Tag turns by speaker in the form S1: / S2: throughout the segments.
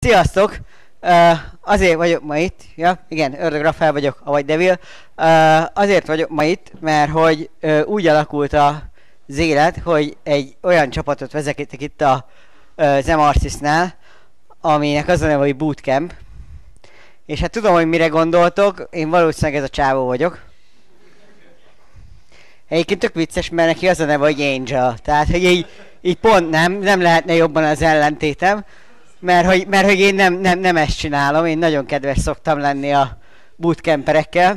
S1: Sziasztok! Azért vagyok ma itt, ja, igen, Ördög Rafael vagyok, avagy Devil. Azért vagyok ma itt, mert hogy úgy alakult az élet, hogy egy olyan csapatot vezetítek itt az MRCIS-nál, aminek az a neve, hogy Bootcamp. És hát tudom, hogy mire gondoltok, én valószínűleg ez a csávó vagyok. Egyébként tök vicces, mert neki az a neve, hogy Angel. Tehát, hogy így pont nem lehetne jobban az ellentétem. Mert hogy én nem ezt csinálom, én nagyon kedves szoktam lenni a bootcamperekkel.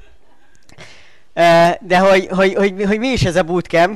S1: De hogy mi is ez a bootcamp?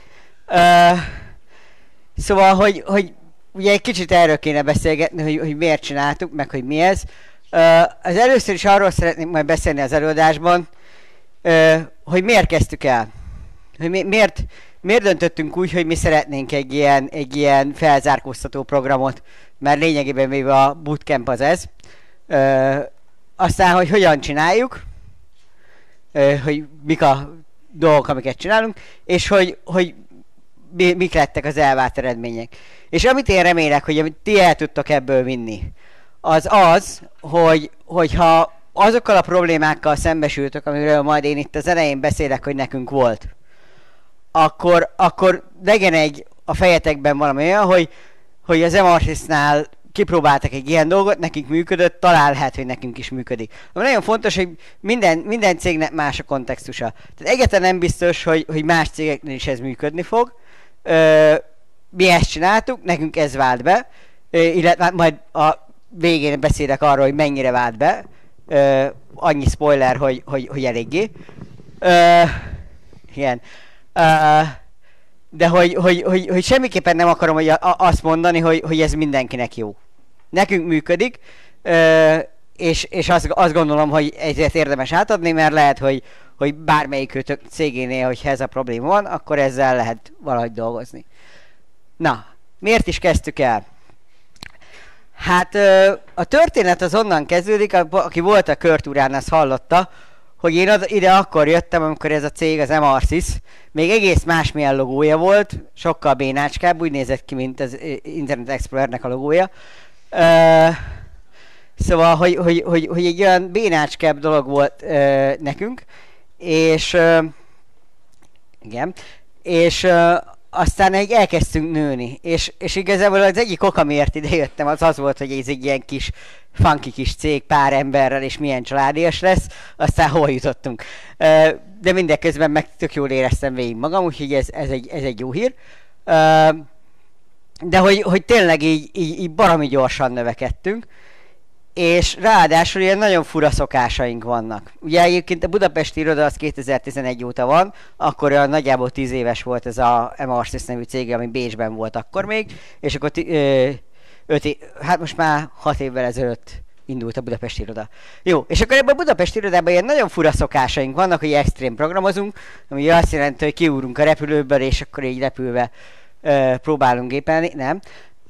S1: Szóval, hogy ugye egy kicsit erről kéne beszélgetni, hogy miért csináltuk, meg hogy mi ez. Az először is arról szeretnék majd beszélni az előadásban, hogy miért kezdtük el. Hogy miért döntöttünk úgy, hogy mi szeretnénk egy ilyen felzárkóztató programot, mert lényegében véve a bootcamp az ez. Aztán, hogy hogyan csináljuk, hogy mik a dolgok, amiket csinálunk, és hogy mik lettek az elvárt eredmények. És amit én remélek, hogy amit ti el tudtok ebből vinni, az, hogyha azokkal a problémákkal szembesültök, amiről majd én itt az elején beszélek, hogy nekünk volt, akkor legyen a fejetekben valami olyan, hogy az MRCIS-nál kipróbáltak egy ilyen dolgot, nekünk működött, talán lehet, hogy nekünk is működik. Ami nagyon fontos, hogy minden cégnek más a kontextusa. Tehát egyáltalán nem biztos, hogy más cégeknél is ez működni fog. Mi ezt csináltuk, nekünk ez vált be, illetve majd a végén beszélek arról, hogy mennyire vált be. Annyi spoiler, hogy eléggé. Igen. De hogy semmiképpen nem akarom azt mondani, hogy ez mindenkinek jó. Nekünk működik, és azt gondolom, hogy ezért érdemes átadni, mert lehet, hogy bármelyik cégénél, hogyha ez a probléma van, akkor ezzel lehet valahogy dolgozni. Na, miért is kezdtük el? Hát a történet az onnan kezdődik, aki volt a körtúrán, az hallotta, hogy én ide akkor jöttem, amikor ez a cég, az MRCIS, még egész másmilyen logója volt, sokkal bénácskább, úgy nézett ki, mint az Internet Explorernek a logója. Szóval, hogy egy olyan bénácskább dolog volt nekünk, és igen, és aztán elkezdtünk nőni, és igazából az egyik oka, miért ide jöttem, az volt, hogy ez egy ilyen kis funky kis cég pár emberrel, és milyen családias lesz, aztán hol jutottunk. De mindeközben meg tök jól éreztem végig magam, úgyhogy ez egy jó hír. De hogy tényleg így baromi gyorsan növekedtünk, és ráadásul ilyen nagyon fura szokásaink vannak. Ugye egyébként a budapesti iroda az 2011 óta van, akkor olyan nagyjából 10 éves volt ez a MRCIS nevű cég, ami Bécsben volt akkor még, és akkor hát most már 6 évvel ezelőtt indult a budapesti iroda. Jó, és akkor ebben a budapesti irodában ilyen nagyon fura szokásaink vannak, hogy extrém programozunk, ami azt jelenti, hogy kiúrunk a repülőből, és akkor így repülve próbálunk gépelni, nem.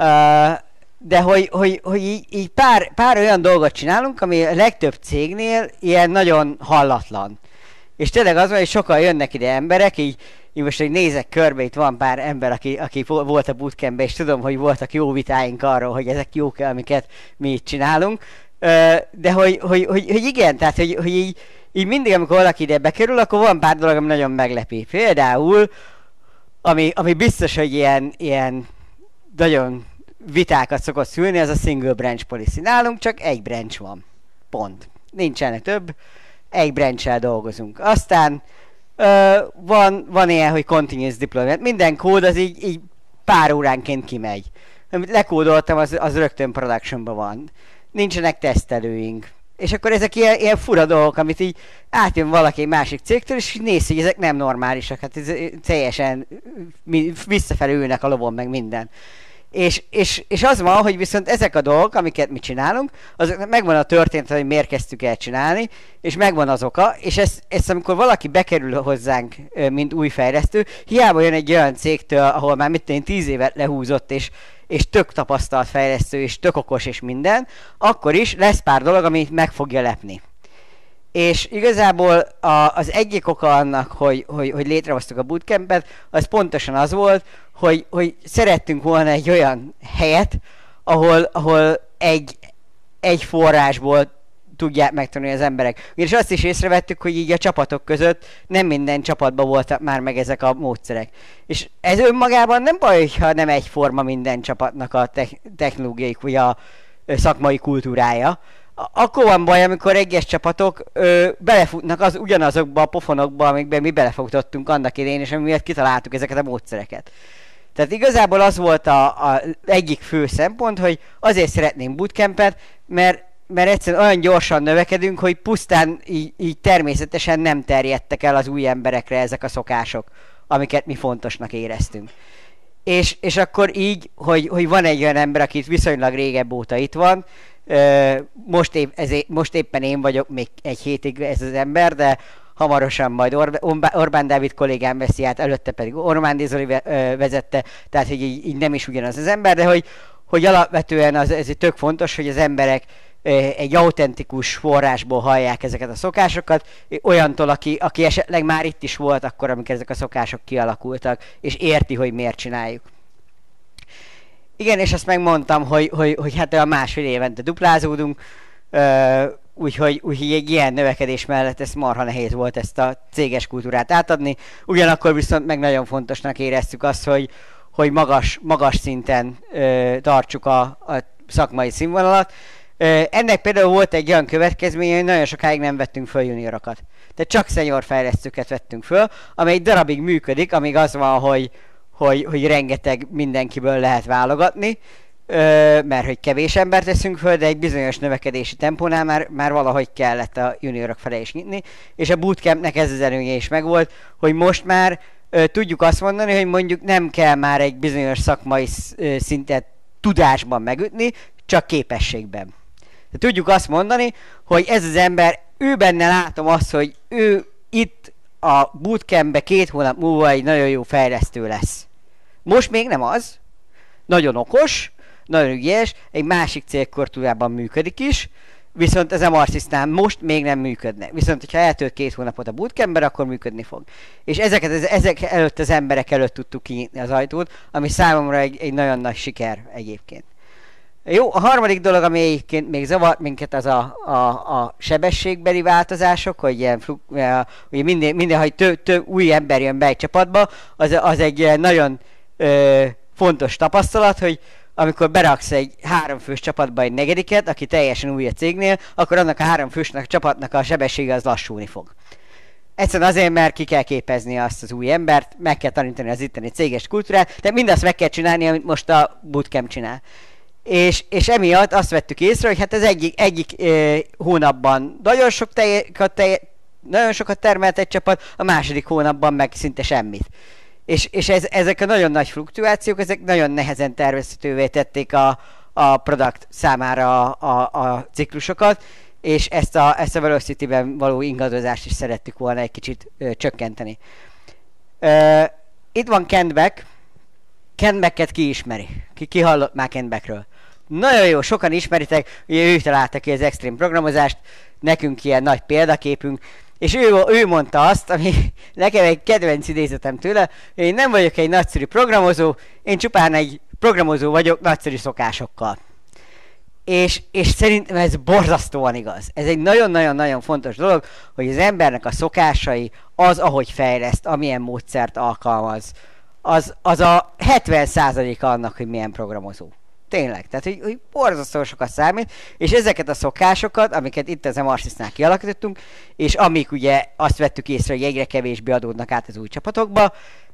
S1: De hogy így pár olyan dolgot csinálunk, ami a legtöbb cégnél ilyen nagyon hallatlan. És tényleg az van, hogy sokan jönnek ide emberek, így most, hogy nézek körbe, itt van pár ember, aki volt a bootcampben, és tudom, hogy voltak jó vitáink arról, hogy ezek jók, amiket mi itt csinálunk. De hogy igen, tehát hogy így mindig, amikor valaki ide bekerül, akkor van pár dolog, ami nagyon meglepi. Például, ami biztos, hogy ilyen nagyon vitákat szokott szülni, az a single branch policy. Nálunk csak egy branch van. Pont. Nincsenek több. Egy branch-el dolgozunk. Aztán van ilyen, hogy continuous deployment. Minden kód az így pár óránként kimegy. Amit lekódoltam, az rögtön productionban van. Nincsenek tesztelőink. És akkor ezek ilyen fura dolgok, amit így átjön valaki egy másik cégtől, és néz, hogy ezek nem normálisak. Hát ez teljesen visszafelé ülnek a lovon, meg minden. És az van, hogy viszont ezek a dolgok, amiket mi csinálunk, azoknak megvan a történet, hogy miért kezdtük el csinálni, és megvan az oka, és ezt amikor valaki bekerül hozzánk, mint új fejlesztő, hiába jön egy olyan cégtől, ahol már 10 évet lehúzott, és tök tapasztalt fejlesztő, és tök okos, és minden, akkor is lesz pár dolog, ami meg fogja lepni. És igazából az egyik oka annak, hogy létrehoztuk a bootcampet, az pontosan az volt, hogy szerettünk volna egy olyan helyet, ahol egy forrásból tudják megtanulni az emberek. És azt is észrevettük, hogy így a csapatok között nem minden csapatban voltak már meg ezek a módszerek. És ez önmagában nem baj, ha nem egyforma minden csapatnak a technológiai vagy a szakmai kultúrája. Akkor van baj, amikor egyes csapatok belefutnak ugyanazokba a pofonokba, amikben mi belefogtottunk annak idején, és amiért kitaláltuk ezeket a módszereket. Tehát igazából az volt a egyik fő szempont, hogy azért szeretnénk bootcampet, mert egyszerűen olyan gyorsan növekedünk, hogy pusztán így természetesen nem terjedtek el az új emberekre ezek a szokások, amiket mi fontosnak éreztünk. És akkor így, hogy van egy olyan ember, aki viszonylag régebb óta itt van, most éppen én vagyok még egy hétig ez az ember, de hamarosan majd Orbán Dávid kollégám veszi át, előtte pedig Ormándi Zoli vezette, tehát hogy így nem is ugyanaz az ember, de hogy alapvetően ez tök fontos, hogy az emberek egy autentikus forrásból hallják ezeket a szokásokat, olyantól, aki esetleg már itt is volt akkor, amikor ezek a szokások kialakultak, és érti, hogy miért csináljuk. Igen, és azt megmondtam, hogy hát a másfél évente duplázódunk, úgyhogy egy ilyen növekedés mellett ez marha nehéz volt ezt a céges kultúrát átadni. Ugyanakkor viszont meg nagyon fontosnak éreztük azt, hogy magas szinten tartsuk a szakmai színvonalat. Ennek például volt egy olyan következménye, hogy nagyon sokáig nem vettünk föl juniorokat. Tehát csak senior fejlesztőket vettünk föl, amely egy darabig működik, amíg az van, hogy rengeteg mindenkiből lehet válogatni, mert hogy kevés embert teszünk föl, de egy bizonyos növekedési tempónál már valahogy kellett a juniorok felé is nyitni, és a bootcampnek ez az előnye is megvolt, hogy most már tudjuk azt mondani, hogy mondjuk nem kell már egy bizonyos szakmai szintet tudásban megütni, csak képességben. De tudjuk azt mondani, hogy ez az ember, ő benne látom azt, hogy ő itt a bootcampbe 2 hónap múlva egy nagyon jó fejlesztő lesz. Most még nem az, nagyon okos, nagyon ügyes, egy másik cégkultúrában működik is, viszont az MRSys-nál most még nem működne. Viszont, hogyha eltölt 2 hónapot a bootcampben, akkor működni fog. És ezek előtt az emberek előtt tudtuk kinyitni az ajtót, ami számomra egy nagyon nagy siker egyébként. Jó, a harmadik dolog, ami egyébként még zavart minket, az a sebességbeli változások, hogy ilyen ugye minden hogy több új ember jön be egy csapatba, az egy nagyon fontos tapasztalat, hogy amikor beraksz egy 3 fős csapatba egy negediket, aki teljesen új a cégnél, akkor annak a 3 fősnek csapatnak a sebessége az lassulni fog. Egyszerűen azért, mert ki kell képezni azt az új embert, meg kell tanítani az itteni céges kultúrát, de mindazt meg kell csinálni, amit most a bootcamp csinál. És emiatt azt vettük észre, hogy hát az egyik hónapban nagyon sokat termelt egy csapat, a második hónapban meg szinte semmit. És ezek a nagyon nagy fluktuációk, ezek nagyon nehezen tervezhetővé tették a product számára a ciklusokat, és ezt a Velocity-ben való ingadozást is szerettük volna egy kicsit csökkenteni. Itt van Kentback. Kentbacket ki ismeri? Ki hallott már Kentbackről? Nagyon jó, sokan ismeritek, ugye ő találta ki az extrém programozást, nekünk ilyen nagy példaképünk, és ő mondta azt, ami nekem egy kedvenc idézetem tőle, hogy én nem vagyok egy nagyszerű programozó, én csupán egy programozó vagyok nagyszerű szokásokkal. És szerintem ez borzasztóan igaz. Ez egy nagyon-nagyon-nagyon fontos dolog, hogy az embernek a szokásai, az, ahogy fejleszt, amilyen módszert alkalmaz, az a 70%-a annak, hogy milyen programozó. Tényleg, tehát hogy borzasztó sokat számít, és ezeket a szokásokat, amiket itt az MRSys-nál kialakítottunk, és amik ugye azt vettük észre, hogy egyre kevésbé adódnak át az új csapatokba,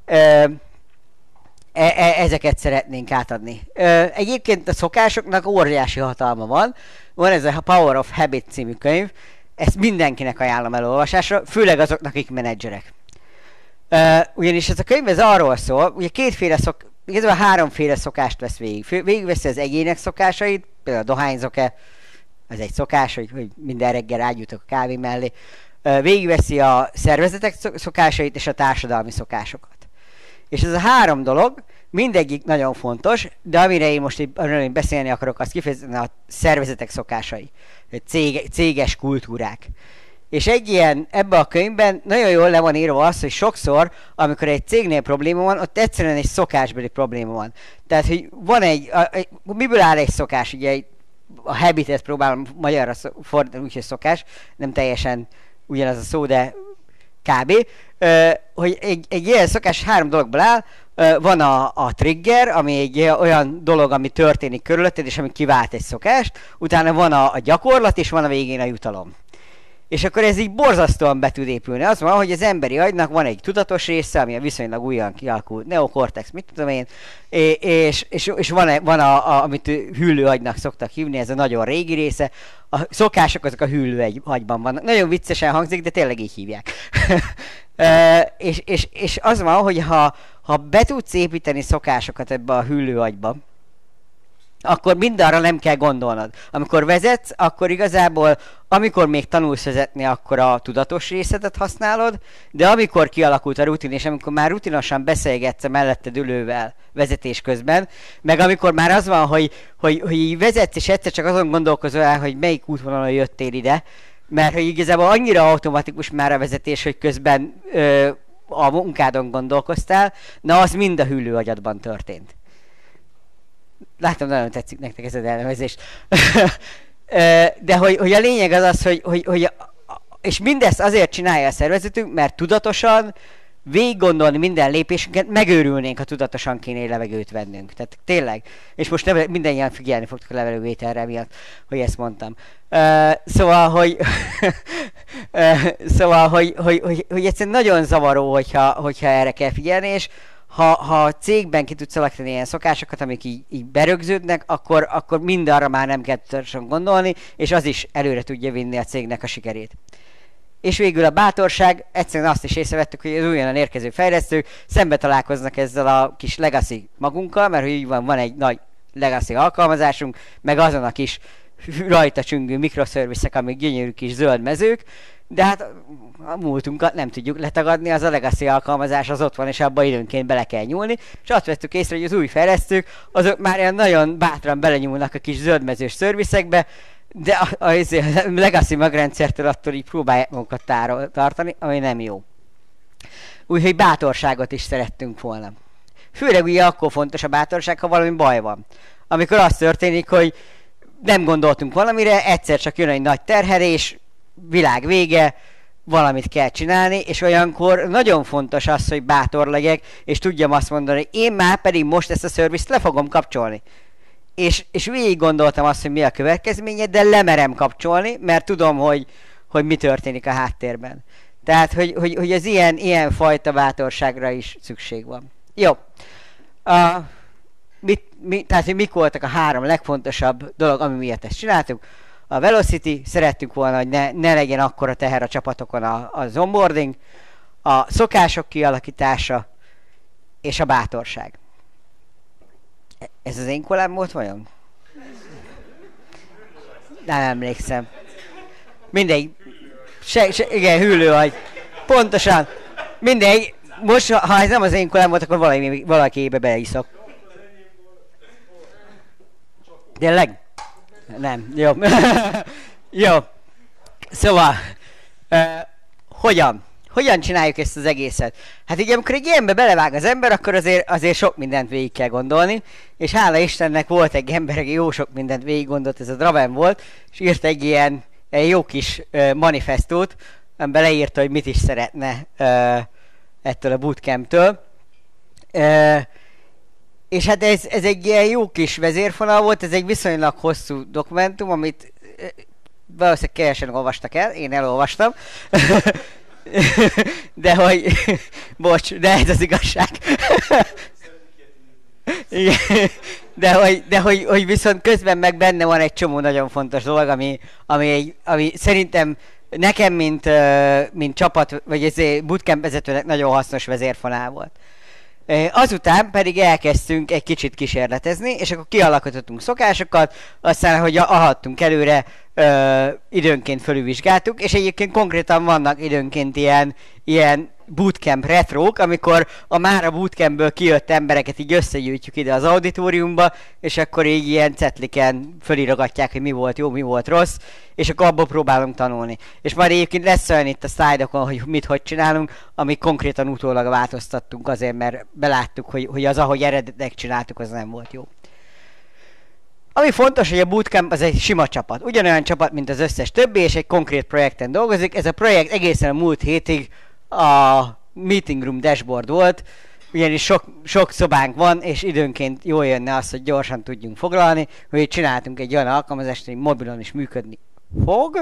S1: ezeket szeretnénk átadni. Egyébként a szokásoknak óriási hatalma van. Van ez a Power of Habit című könyv, ezt mindenkinek ajánlom elolvasásra, főleg azoknak, akik menedzserek. Ugyanis ez a könyv ez arról szól, ugye igazából 3 szokást vesz végig. Végigveszi az egyének szokásait, például a dohányzok-e, ez egy szokás, hogy minden reggel ágyújtok a kávé mellé. Végigveszi a szervezetek szokásait és a társadalmi szokásokat. És ez a 3 dolog, mindegyik nagyon fontos, de amire én most beszélni akarok, az kifejezetten a szervezetek szokásai, céges kultúrák. És egy ilyen, ebben a könyvben nagyon jól le van írva az, hogy sokszor, amikor egy cégnél probléma van, ott egyszerűen egy szokásbeli probléma van. Tehát, hogy van miből áll egy szokás? Ugye a habitet próbálom magyarra fordítani, úgyhogy szokás, nem teljesen ugyanaz a szó, de kb. Hogy egy ilyen szokás 3 dologból áll. Van a trigger, ami egy olyan dolog, ami történik körülötted, és ami kivált egy szokást, utána van a gyakorlat, és van a végén a jutalom. És akkor ez így borzasztóan be tud épülni. Az van, hogy az emberi agynak van egy tudatos része, ami a viszonylag újan kialakult neokortex, mit tudom én, és van amit hüllő agynak szoktak hívni, ez a nagyon régi része. A szokások azok a hüllő agyban vannak. Nagyon viccesen hangzik, de tényleg így hívják. És az van, hogy ha be tudsz építeni szokásokat ebbe a hüllő agyba, akkor mindarra nem kell gondolnod. Amikor vezetsz, akkor igazából, amikor még tanulsz vezetni, akkor a tudatos részedet használod, de amikor kialakult a rutin, és amikor már rutinosan beszélgetsz a melletted ülővel vezetés közben, meg amikor már az van, hogy vezetsz, és egyszer csak azon gondolkozol el, hogy melyik útvonalon jöttél ide, mert hogy igazából annyira automatikus már a vezetés, hogy közben a munkádon gondolkoztál, na az mind a hüllő agyadban történt. Látom, nagyon tetszik nektek ez az elnevezés. De hogy a lényeg az, hogy és mindezt azért csinálja a szervezetünk, mert tudatosan végig gondolni minden lépésünket, megőrülnénk, ha tudatosan kéne levegőt vennünk. Tehát tényleg. És most mindannyian figyelni fogtok a levegővételre miatt, hogy ezt mondtam. Szóval, hogy egyszerűen nagyon zavaró, hogyha erre kell figyelni, és ha a cégben ki tudsz alakítani ilyen szokásokat, amik így berögződnek, akkor mindarra már nem kell tudatosan gondolni, és az is előre tudja vinni a cégnek a sikerét. És végül a bátorság, egyszerűen azt is észrevettük, hogy az újonnan érkező fejlesztők szembe találkoznak ezzel a kis legacy magunkkal, mert így van egy nagy legacy alkalmazásunk, meg azon a kis rajta csüngő mikroszerviszek, amik gyönyörű kis zöld mezők, de hát a múltunkat nem tudjuk letagadni, az a legacy alkalmazás az ott van, és abba időnként bele kell nyúlni, és azt vettük észre, hogy az új fejlesztők, azok már ilyen nagyon bátran belenyúlnak a kis zöldmezős szervizekbe, de a legacy magrendszertől attól így próbálják magukat tartani, ami nem jó. Úgyhogy bátorságot is szerettünk volna. Főleg ugye akkor fontos a bátorság, ha valami baj van. Amikor az történik, hogy nem gondoltunk valamire, egyszer csak jön egy nagy terhelés, világ vége, valamit kell csinálni, és olyankor nagyon fontos az, hogy bátor legyek, és tudjam azt mondani, hogy én már pedig most ezt a szervizt le fogom kapcsolni. És végig gondoltam azt, hogy mi a következménye, de lemerem kapcsolni, mert tudom, hogy mi történik a háttérben. Tehát, hogy az ilyen fajta bátorságra is szükség van. Jó. Tehát, hogy mik voltak a 3 legfontosabb dolog, ami miatt ezt csináltuk. A velocity, szerettünk volna, hogy ne legyen akkora teher a csapatokon az onboarding, a szokások kialakítása és a bátorság. Ez az én kollám volt vajon? Nem emlékszem. Mindegy. Igen, hüllőagy. Pontosan. Mindegy. Most, ha ez nem az én kollám volt, akkor valakiébe beleiszok. Tényleg? Nem. Jó. Jó. Szóval, hogyan csináljuk ezt az egészet? Hát ugye, amikor egy ilyenbe belevág az ember, akkor azért sok mindent végig kell gondolni, és hála Istennek volt egy ember, aki jó sok mindent végig gondolt, ez a Draven volt, és írt egy ilyen jó kis manifestót, amiben leírta, hogy mit is szeretne ettől a bootcamptől. És hát ez egy ilyen jó kis vezérfonal volt, ez egy viszonylag hosszú dokumentum, amit valószínűleg kevesen olvastak el, én elolvastam. De hogy... Bocs, de ez az igazság. De hogy viszont közben meg benne van egy csomó nagyon fontos dolog, ami szerintem nekem, mint csapat, vagy ez bootcamp vezetőnek nagyon hasznos vezérfonál volt. Azután pedig elkezdtünk egy kicsit kísérletezni, és akkor kialakítottunk szokásokat, aztán, hogy haladtunk előre, időnként fölülvizsgáltuk, és egyébként konkrétan vannak időnként ilyen bootcamp retrók, amikor már a bootcampből kijött embereket így összegyűjtjük ide az auditoriumba, és akkor így ilyen cetliken fölirogatják, hogy mi volt jó, mi volt rossz, és akkor abból próbálunk tanulni. És már egyébként lesz olyan itt a szlájdokon, hogy hogy csinálunk, amit konkrétan utólag változtattunk azért, mert beláttuk, hogy az, ahogy eredetileg csináltuk, az nem volt jó. Ami fontos, hogy a bootcamp az egy sima csapat. Ugyanolyan csapat, mint az összes többi, és egy konkrét projekten dolgozik. Ez a projekt egészen a múlt hétig a meeting room dashboard volt, ugyanis sok szobánk van, és időnként jól jönne az, hogy gyorsan tudjunk foglalni, hogy csináltunk egy olyan alkalmazást, hogy mobilon is működni fog.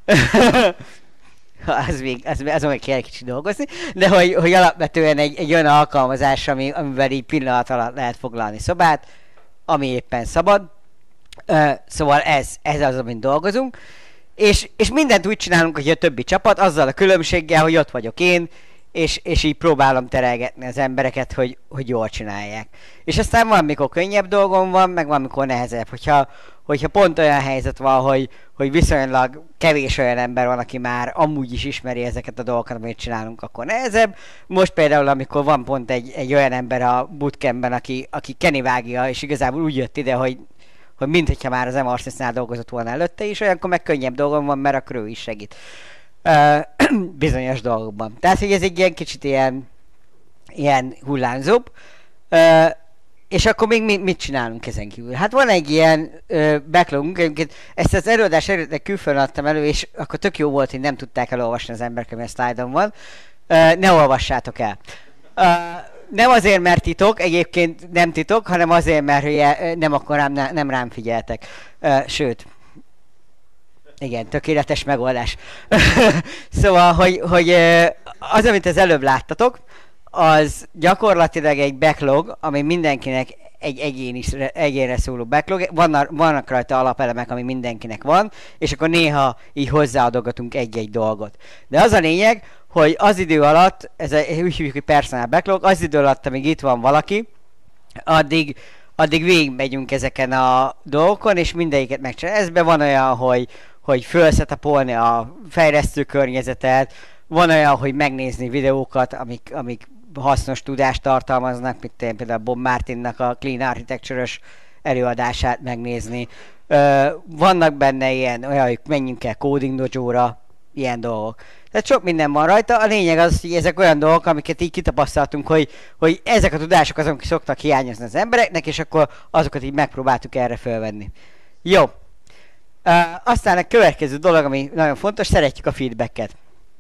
S1: Azon meg kell egy kicsit dolgozni, de hogy alapvetően egy olyan alkalmazás, amivel így pillanat alatt lehet foglalni szobát, ami éppen szabad. Szóval ez az, amin dolgozunk. És mindent úgy csinálunk, hogy a többi csapat, azzal a különbséggel, hogy ott vagyok én, és így próbálom terelgetni az embereket, hogy jól csinálják. És aztán van, mikor könnyebb dolgom van, meg van, mikor nehezebb. Hogyha pont olyan helyzet van, hogy viszonylag kevés olyan ember van, aki már amúgy is ismeri ezeket a dolgokat, amit csinálunk, akkor nehezebb. Most például, amikor van pont egy olyan ember a bootcampben, aki Kenny vágja, és igazából úgy jött ide, hogy mintha már az MRC-nál dolgozott volna előtte is, olyankor meg könnyebb dolgom van, mert akkor ő is segít. Bizonyos dolgokban. Tehát, hogy ez egy ilyen kicsit ilyen hullámzóbb. És akkor még mit csinálunk ezen kívül? Hát van egy ilyen backlogunk, ezt az előadás előtt külföldön adtam elő, és akkor tök jó volt, hogy nem tudták elolvasni az emberek, ami a szlájdon van. Ne olvassátok el. Nem azért, mert titok, egyébként nem titok, hanem azért, mert nem akkor nem rám figyeltek. Sőt, igen, tökéletes megoldás. Szóval, hogy az, amit az előbb láttatok, az gyakorlatilag egy backlog, ami mindenkinek egy egyénre szóló backlog. Vannak rajta alapelemek, ami mindenkinek van, és akkor néha így hozzáadogatunk egy-egy dolgot. De az a lényeg, hogy az idő alatt, úgy hívjuk, hogy personal backlog, az idő alatt, amíg itt van valaki, addig végigmegyünk ezeken a dolgokon, és mindegyiket megcsinálni. Ezben van olyan, hogy felszetapolni a fejlesztő környezetet, van olyan, hogy megnézni videókat, amik hasznos tudást tartalmaznak, mint például Bob Martinnak a Clean Architecture-ös előadását megnézni. Vannak benne olyan, hogy menjünk el Coding Dojo-ra, ilyen dolgok. Tehát sok minden van rajta. A lényeg az, hogy ezek olyan dolgok, amiket így kitapasztaltunk, hogy ezek a tudások azok, akik szoktak hiányozni az embereknek, és akkor azokat így megpróbáltuk erre felvenni. Jó. Aztán a következő dolog, ami nagyon fontos, szeretjük a feedbacket.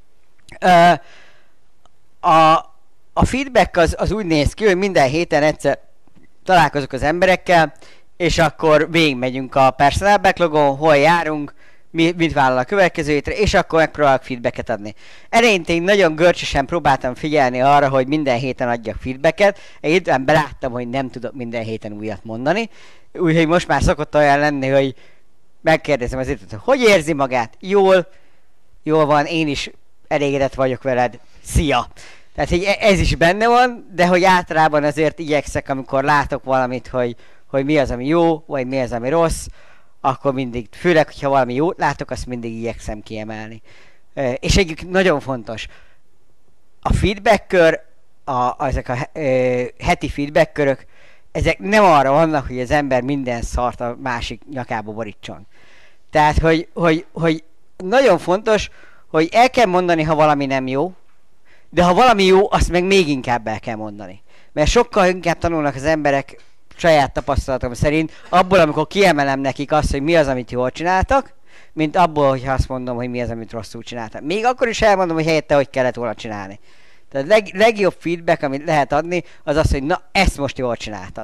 S1: A feedback az úgy néz ki, hogy minden héten egyszer találkozok az emberekkel, és akkor végigmegyünk a personal backlogon, hol járunk, mit vállal a következő hétre, és akkor megpróbálok feedbacket adni. Eleinte én nagyon görcsösen próbáltam figyelni arra, hogy minden héten adjak feedbacket. Én beláttam, hogy nem tudok minden héten újat mondani, úgyhogy most már szokott olyan lenni, hogy megkérdezem az illetőt, hogy érzi magát? Jól van, én is elégedett vagyok veled, szia! Tehát hogy ez is benne van, de hogy általában azért igyekszek, amikor látok valamit, hogy mi az, ami jó, vagy mi az, ami rossz, akkor mindig, főleg, hogyha valami jót látok, azt mindig igyekszem kiemelni. És egyébként nagyon fontos, a feedback kör, ezek a heti feedback körök, ezek nem arra vannak, hogy az ember minden szart a másik nyakába borítson. Tehát, hogy nagyon fontos, hogy el kell mondani, ha valami nem jó, de ha valami jó, azt meg még inkább el kell mondani. Mert sokkal inkább tanulnak az emberek saját tapasztalatom szerint abból, amikor kiemelem nekik azt, hogy mi az, amit jól csináltak, mint abból, hogyha azt mondom, hogy mi az, amit rosszul csináltak. Még akkor is elmondom, hogy helyette hogy kellett volna csinálni. Tehát a legjobb feedback, amit lehet adni, az az, hogy na, ezt most jól csináltad.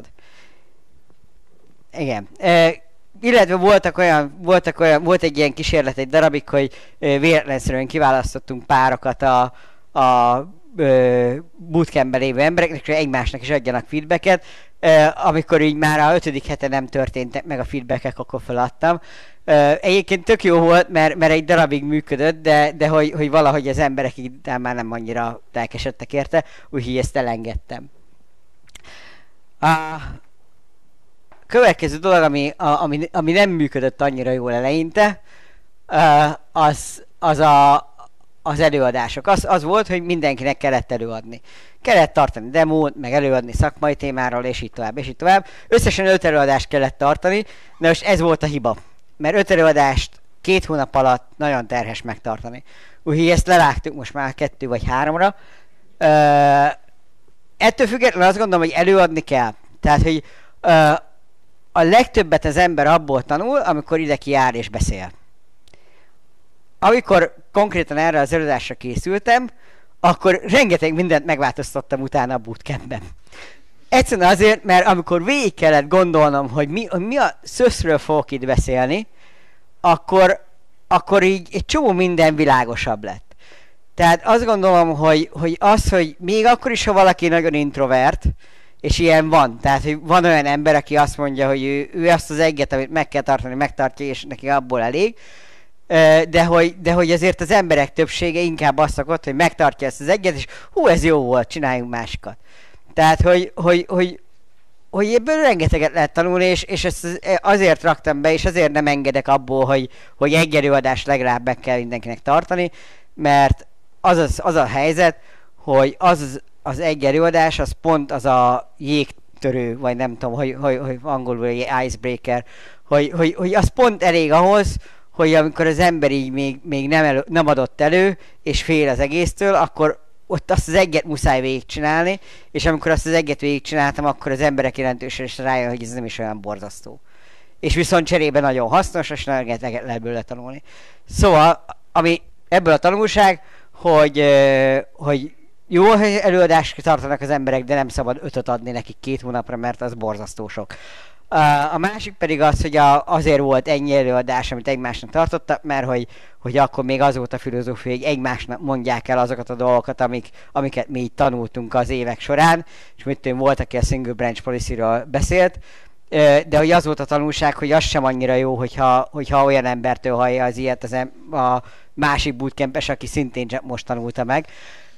S1: Igen. Illetve volt egy ilyen kísérlet egy darabig, hogy véletlenszerűen kiválasztottunk párokat a bootcampben lévő embereknek, és egymásnak is adjanak feedbacket. Amikor így már a 5. hete nem történtek meg a feedbackek, akkor feladtam. Egyébként tök jó volt, mert egy darabig működött, de hogy valahogy az emberek így már nem annyira lelkesedtek érte, úgyhogy ezt elengedtem. A következő dolog, ami nem működött annyira jól eleinte, az előadások. Az volt, hogy mindenkinek kellett előadni. Kellett tartani demót, meg előadni szakmai témáról, és így tovább, és így tovább. Összesen 5 előadást kellett tartani, de most ez volt a hiba. Mert 5 előadást 2 hónap alatt nagyon terhes megtartani. Úgyhogy ezt lerágtuk most már 2 vagy 3-ra. Ettől függetlenül azt gondolom, hogy előadni kell. Tehát, hogy a legtöbbet az ember abból tanul, amikor ide kijár és beszél. Amikor konkrétan erre az előadásra készültem, akkor rengeteg mindent megváltoztattam utána a bootcampben. Egyszerűen azért, mert amikor végig kellett gondolnom, hogy mi a szöszről fogok itt beszélni, akkor így egy csomó minden világosabb lett. Tehát azt gondolom, hogy még akkor is, ha valaki nagyon introvert, és ilyen van, tehát hogy van olyan ember, aki azt mondja, hogy ő azt az egyet, amit meg kell tartani, megtartja, és neki abból elég, de hogy azért az emberek többsége inkább azt szokott, hogy megtartja ezt az egyet, és ez jó volt, csináljunk másikat. Tehát, hogy ebből rengeteget lehet tanulni, és ezt azért raktam be, és azért nem engedek abból, hogy egy előadást legalább meg kell mindenkinek tartani, mert az a helyzet, hogy az egy előadás, az pont az a jégtörő, vagy nem tudom, hogy angolul icebreaker, hogy az pont elég ahhoz, hogy amikor az ember így még nem adott elő, és fél az egésztől, akkor ott azt az egyet muszáj végigcsinálni, és amikor azt az egyet végigcsináltam, akkor az emberek jelentősen is rájön, hogy ez nem is olyan borzasztó. És viszont cserébe nagyon hasznos, és lehet belőle tanulni. Szóval, ami ebből a tanulság, hogy jó előadást tartanak az emberek, de nem szabad 5-öt adni nekik 2 hónapra, mert az borzasztó sok. A másik pedig az, hogy azért volt ennyi előadás, amit egymásnak tartottak, mert hogy akkor még az volt a filozófia, hogy egymásnak mondják el azokat a dolgokat, amiket mi így tanultunk az évek során, és volt, aki a Single Branch Policy-ről beszélt, de hogy az volt a tanulság, hogy az sem annyira jó, hogyha olyan embertől hallja az ilyet a másik bootcampes, aki szintén csak most tanulta meg.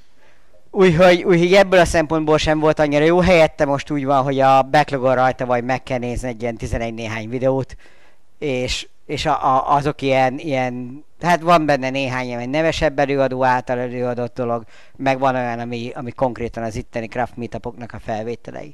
S1: Úgyhogy ebből a szempontból sem volt annyira jó. Helyette most úgy van, hogy a backlogon rajta vagy meg kell nézni egy ilyen 11 néhány videót, és azok ilyen, hát van benne néhány ilyen nevesebb előadó által előadott dolog, meg van olyan, ami konkrétan az itteni craft meetupoknak a felvételei.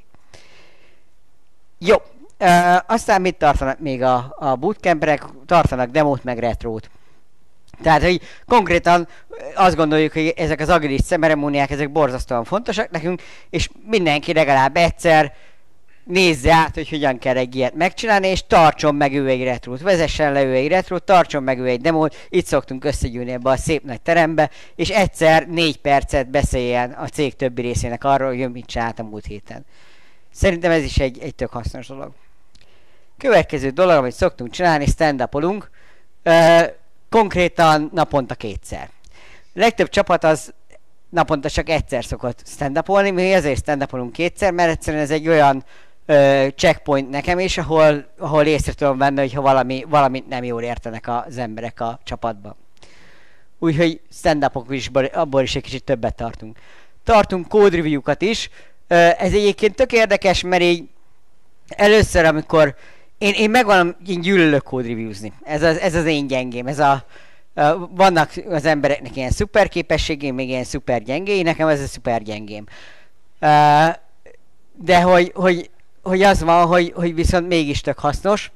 S1: Jó, aztán mit tartanak még a bootcamperek? Tartanak demót meg retrót. Tehát, hogy konkrétan azt gondoljuk, hogy ezek az agilis ceremóniák, ezek borzasztóan fontosak nekünk, és mindenki legalább egyszer nézze át, hogy hogyan kell egy ilyet megcsinálni, és tartson meg ő egy retrót, vezessen le ő egy retrót, tartson meg ő egy demót, itt szoktunk összegyűlni ebbe a szép nagy terembe, és egyszer 4 percet beszéljen a cég többi részének arról, hogy mit csinált a múlt héten. Szerintem ez is egy tök hasznos dolog. Következő dolog, amit szoktunk csinálni, stand-upolunk. Konkrétan naponta 2-szer. A legtöbb csapat az naponta csak egyszer szokott stand-upolni, mi azért stand-upolunk 2-szer, mert egyszerűen ez egy olyan checkpoint nekem is, ahol észre tudom venni, hogyha valamit nem jól értenek az emberek a csapatban. Úgyhogy stand-upok is, abból is egy kicsit többet tartunk. Tartunk code review-kat is. Ez egyébként tök érdekes, mert így először, amikor én megvan, én gyűlölök code review-zni. Ez az én gyengém. Vannak az embereknek ilyen szuper képességé, még ilyen szuper gyengéi, nekem ez a szuper gyengém. De hogy az van, hogy viszont mégis tök hasznos.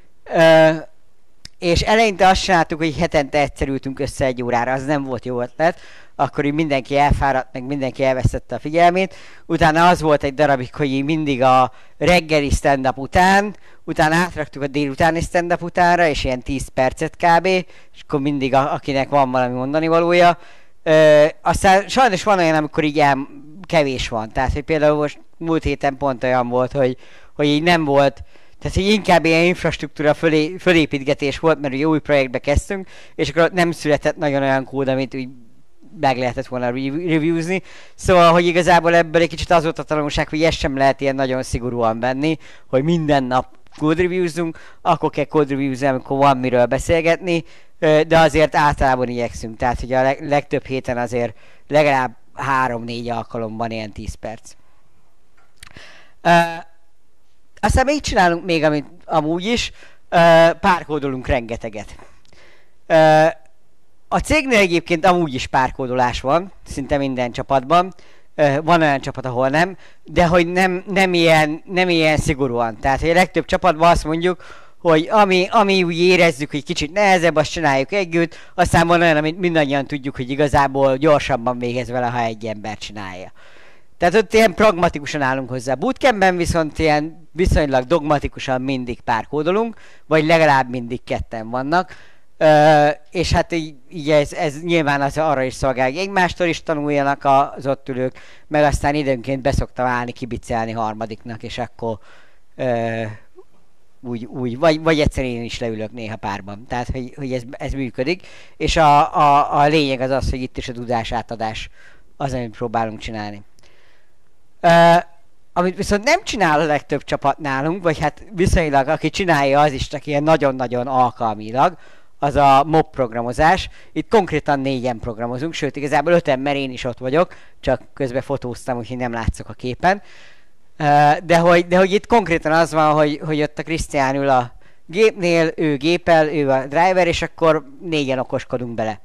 S1: És eleinte azt csináltuk, hogy hetente egyszer ültünk össze 1 órára, az nem volt jó ötlet. Akkor így mindenki elfáradt, meg mindenki elvesztette a figyelmét. Utána az volt egy darabig, hogy így mindig a reggeli stand-up után, utána átraktuk a délutáni stand-up utánra, és ilyen 10 percet kb. És akkor mindig akinek van valami mondani valója. Aztán sajnos van olyan, amikor így kevés van. Tehát, hogy például most múlt héten pont olyan volt, hogy így nem volt, tehát, hogy inkább ilyen infrastruktúra fölépítgetés volt, mert ugye új projektbe kezdtünk, és akkor nem született nagyon olyan kód, amit úgy meg lehetett volna reviewzni. Szóval, hogy igazából ebből egy kicsit az volt a tanulság, hogy ezt sem lehet ilyen nagyon szigorúan venni, hogy minden nap code reviewzunk, akkor kell code reviews, amikor van miről beszélgetni, de azért általában igyekszünk. Tehát, hogy a legtöbb héten azért legalább 3-4 alkalomban ilyen 10 perc. Aztán még csinálunk még, amit amúgy is, párkódolunk rengeteget. A cégnél egyébként amúgy is párkódolás van, szinte minden csapatban. Van olyan csapat, ahol nem, de hogy nem ilyen szigorúan. Tehát, hogy a legtöbb csapatban azt mondjuk, hogy ami úgy érezzük, hogy kicsit nehezebb, azt csináljuk együtt, aztán van olyan, amit mindannyian tudjuk, hogy igazából gyorsabban végez vele, ha egy ember csinálja. Tehát ott ilyen pragmatikusan állunk hozzá. Bootcampben viszont ilyen viszonylag dogmatikusan mindig párkódolunk, vagy legalább mindig ketten vannak. És hát így ez nyilván arra is szolgál, hogy egymástól is tanuljanak az ott ülők, meg aztán időnként beszoktam állni, kibicelni harmadiknak, és akkor úgy vagy egyszerűen én is leülök néha párban. Tehát, hogy ez működik. És a lényeg az, hogy itt is a tudásátadás az, amit próbálunk csinálni. Amit viszont nem csinál a legtöbb csapat nálunk, vagy hát viszonylag aki csinálja, az is csak ilyen nagyon-nagyon alkalmilag, az a mob programozás. Itt konkrétan 4-en programozunk, sőt igazából 5-en, mert én is ott vagyok, csak közben fotóztam, úgyhogy nem látszok a képen. De hogy itt konkrétan az van, hogy ott a Krisztián ül a gépnél, ő gépel, ő a driver, és akkor 4-en okoskodunk bele.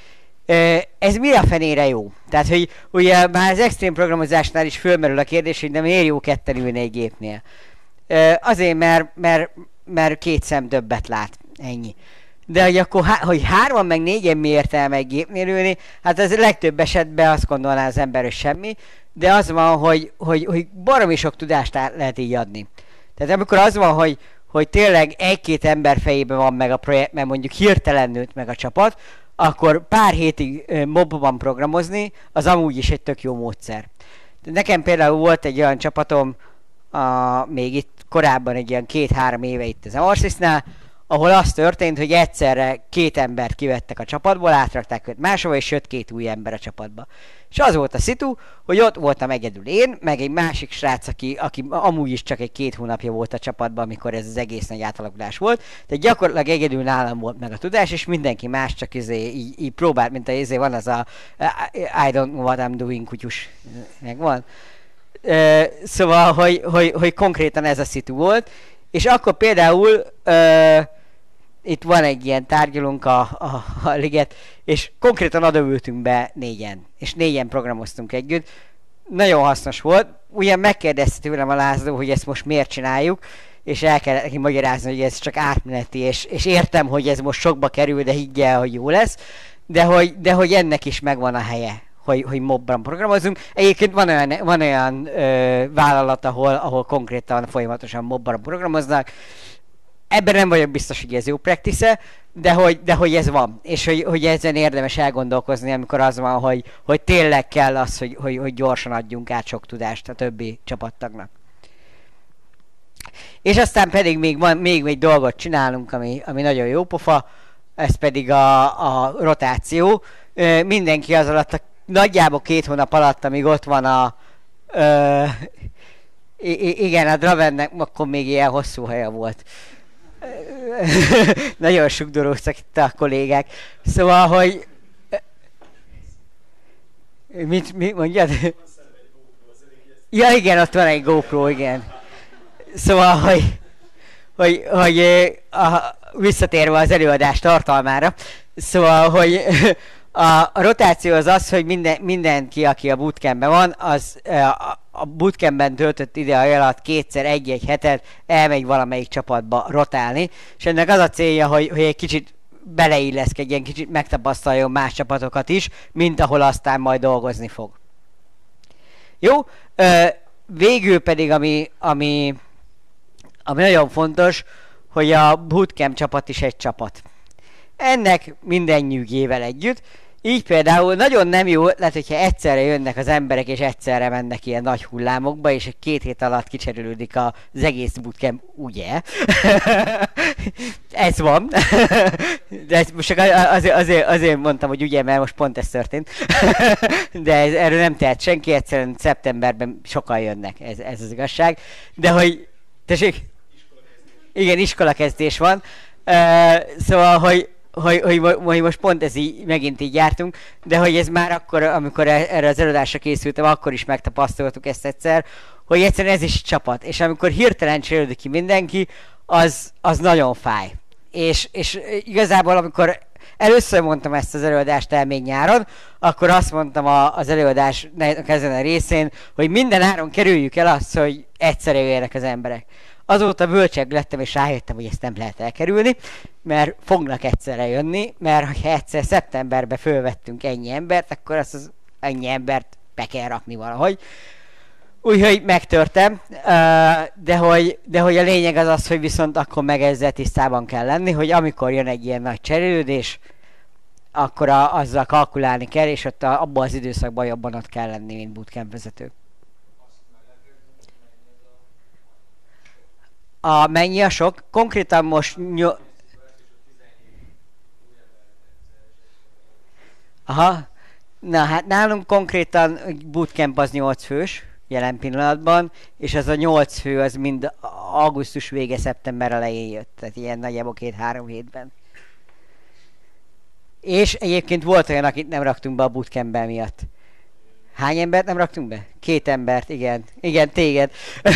S1: Ez mi a fenére jó? Tehát, hogy ugye már az extrém programozásnál is fölmerül a kérdés, hogy de miért jó ketten ülni egy gépnél? Azért, mert 2 szem többet lát. Ennyi. De hogy akkor, hogy 3 meg 4-en mi értelme egy gépnél ülni, hát az legtöbb esetben azt gondolná az ember, hogy semmi, de az van, hogy baromi sok tudást lehet így adni. Tehát amikor az van, hogy tényleg 1-2 ember fejében van meg a projekt, mert mondjuk hirtelen nőtt meg a csapat, akkor pár hétig mobban programozni, az amúgy is egy tök jó módszer. Nekem például volt egy olyan csapatom, még itt korábban egy ilyen 2-3 éve itt az Arsysnál, ahol az történt, hogy egyszerre 2 embert kivettek a csapatból, átrakták őt máshova, és jött 2 új ember a csapatba. És az volt a szitu, hogy ott voltam egyedül én, meg egy másik srác, aki amúgy is csak egy 2 hónapja volt a csapatban, amikor ez az egész nagy átalakulás volt. Tehát gyakorlatilag egyedül nálam volt meg a tudás, és mindenki más csak így próbált, mint van az a I don't know what I'm doing kutyus. Megvan? Szóval, hogy konkrétan ez a szitu volt. És akkor például itt van egy ilyen tárgyalunk a liget, és konkrétan odaültünk be 4-en, és 4-en programoztunk együtt. Nagyon hasznos volt. Ugyan megkérdezte tőlem a László, hogy ezt most miért csináljuk, és el kellett neki magyarázni, hogy ez csak átmeneti, és értem, hogy ez most sokba kerül, de higgyel, hogy jó lesz, de hogy ennek is megvan a helye, hogy mobban programozunk. Egyébként van olyan vállalat, ahol konkrétan folyamatosan mobban programoznak. Ebben nem vagyok biztos, hogy ez jó practice, de hogy ez van. És hogy ezen érdemes elgondolkozni, amikor az van, hogy tényleg kell az, hogy gyorsan adjunk át sok tudást a többi csapattagnak. És aztán pedig még egy dolgot csinálunk, ami nagyon jó pofa, ez pedig a rotáció. Mindenki az alatt nagyjából 2 hónap alatt, amíg ott van igen, a Dravennek akkor még ilyen hosszú haja volt. Nagyon sugdoróztak itt a kollégák. Szóval, hogy... Mit mondjad? Ja, igen, ott van egy GoPro, igen. Szóval, hogy visszatérve az előadás tartalmára, szóval, hogy a rotáció az, hogy mindenki, aki a bootcampben van, az a bootcampben töltött ide alatt 2-szer egy hetet elmegy valamelyik csapatba rotálni, és ennek az a célja, hogy egy kicsit beleilleszkedjen, kicsit megtapasztaljon más csapatokat is, mint ahol aztán majd dolgozni fog. Jó? Végül pedig, ami nagyon fontos, hogy a bootcamp csapat is egy csapat. Ennek minden nyűgével együtt. Így például nagyon nem jó ötlet, hogyha egyszerre jönnek az emberek, és egyszerre mennek ilyen nagy hullámokba, és egy 2 hét alatt kicserélődik az egész bootcamp, ugye? Ez van. De ezt most azért mondtam, hogy ugye, mert most pont ez történt. De erről nem tehet senki, egyszerűen szeptemberben sokan jönnek, ez az igazság. De hogy... Tessék? Igen, iskolakezdés van. Szóval, hogy most pont ez így, megint így jártunk, de hogy ez már akkor, amikor erre az előadásra készültem, akkor is megtapasztaltuk ezt egyszer, hogy egyszerűen ez is csapat, és amikor hirtelen cserélődik ki mindenki, az nagyon fáj. És igazából, amikor először mondtam ezt az előadást el még nyáron, akkor azt mondtam az előadás ezen a részén, hogy minden áron kerüljük el azt, hogy egyszerre jöjjenek az emberek. Azóta bölcsek lettem, és rájöttem, hogy ezt nem lehet elkerülni, mert fognak egyszerre jönni, mert ha egyszer szeptemberben fölvettünk ennyi embert, akkor azt az ennyi embert be kell rakni valahogy. Úgyhogy megtörtem, de hogy a lényeg az az, hogy viszont akkor meg ezzel tisztában kell lenni, hogy amikor jön egy ilyen nagy cserélődés, akkor azzal kalkulálni kell, és ott abban az időszakban jobban ott kell lenni, mint bootcamp vezető. Mennyi a sok? Konkrétan most... Aha. Na hát nálunk konkrétan bootcamp az 8 fős jelen pillanatban, és ez a 8 fő az mind augusztus vége, szeptember elején jött, tehát ilyen nagyjából 2-3 hétben. És egyébként volt olyan, akit nem raktunk be a bootcampben miatt. Hány embert nem raktunk be? 2 embert, igen. Igen, téged.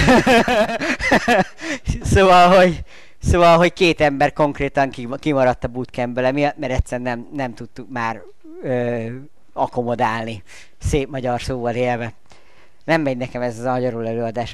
S1: szóval, hogy 2 ember konkrétan kimaradt a bootcampből emiatt, mert egyszerűen nem tudtuk már akkomodálni. Szép magyar szóval élve. Nem megy nekem ez az magyarul előadás.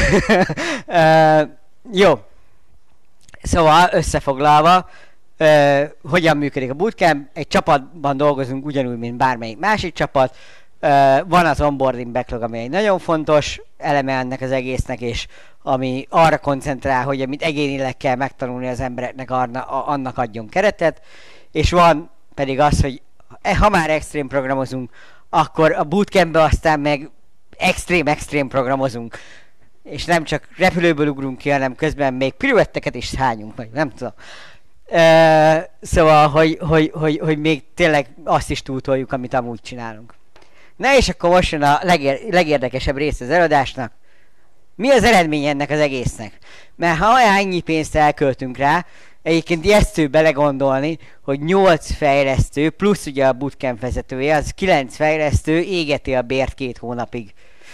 S1: Jó. Szóval összefoglalva, hogyan működik a bootcamp? Egy csapatban dolgozunk ugyanúgy, mint bármelyik másik csapat. Van az onboarding backlog, ami egy nagyon fontos eleme ennek az egésznek, és ami arra koncentrál, hogy amit egyénileg kell megtanulni az embereknek, annak adjon keretet. És van pedig az, hogy ha már extrém programozunk, akkor a bootcampbe aztán meg extrém programozunk. És nem csak repülőből ugrunk ki, hanem közben még piruetteket is szányunk, vagy nem tudom. Szóval, hogy még tényleg azt is túltoljuk, amit amúgy csinálunk. Na és akkor most jön a legérdekesebb rész az előadásnak. Mi az eredmény ennek az egésznek? Mert ha ennyi pénzt elköltünk rá, egyébként ijesztő belegondolni, hogy 8 fejlesztő, plusz ugye a bootcamp vezetője, az 9 fejlesztő égeti a bért 2 hónapig.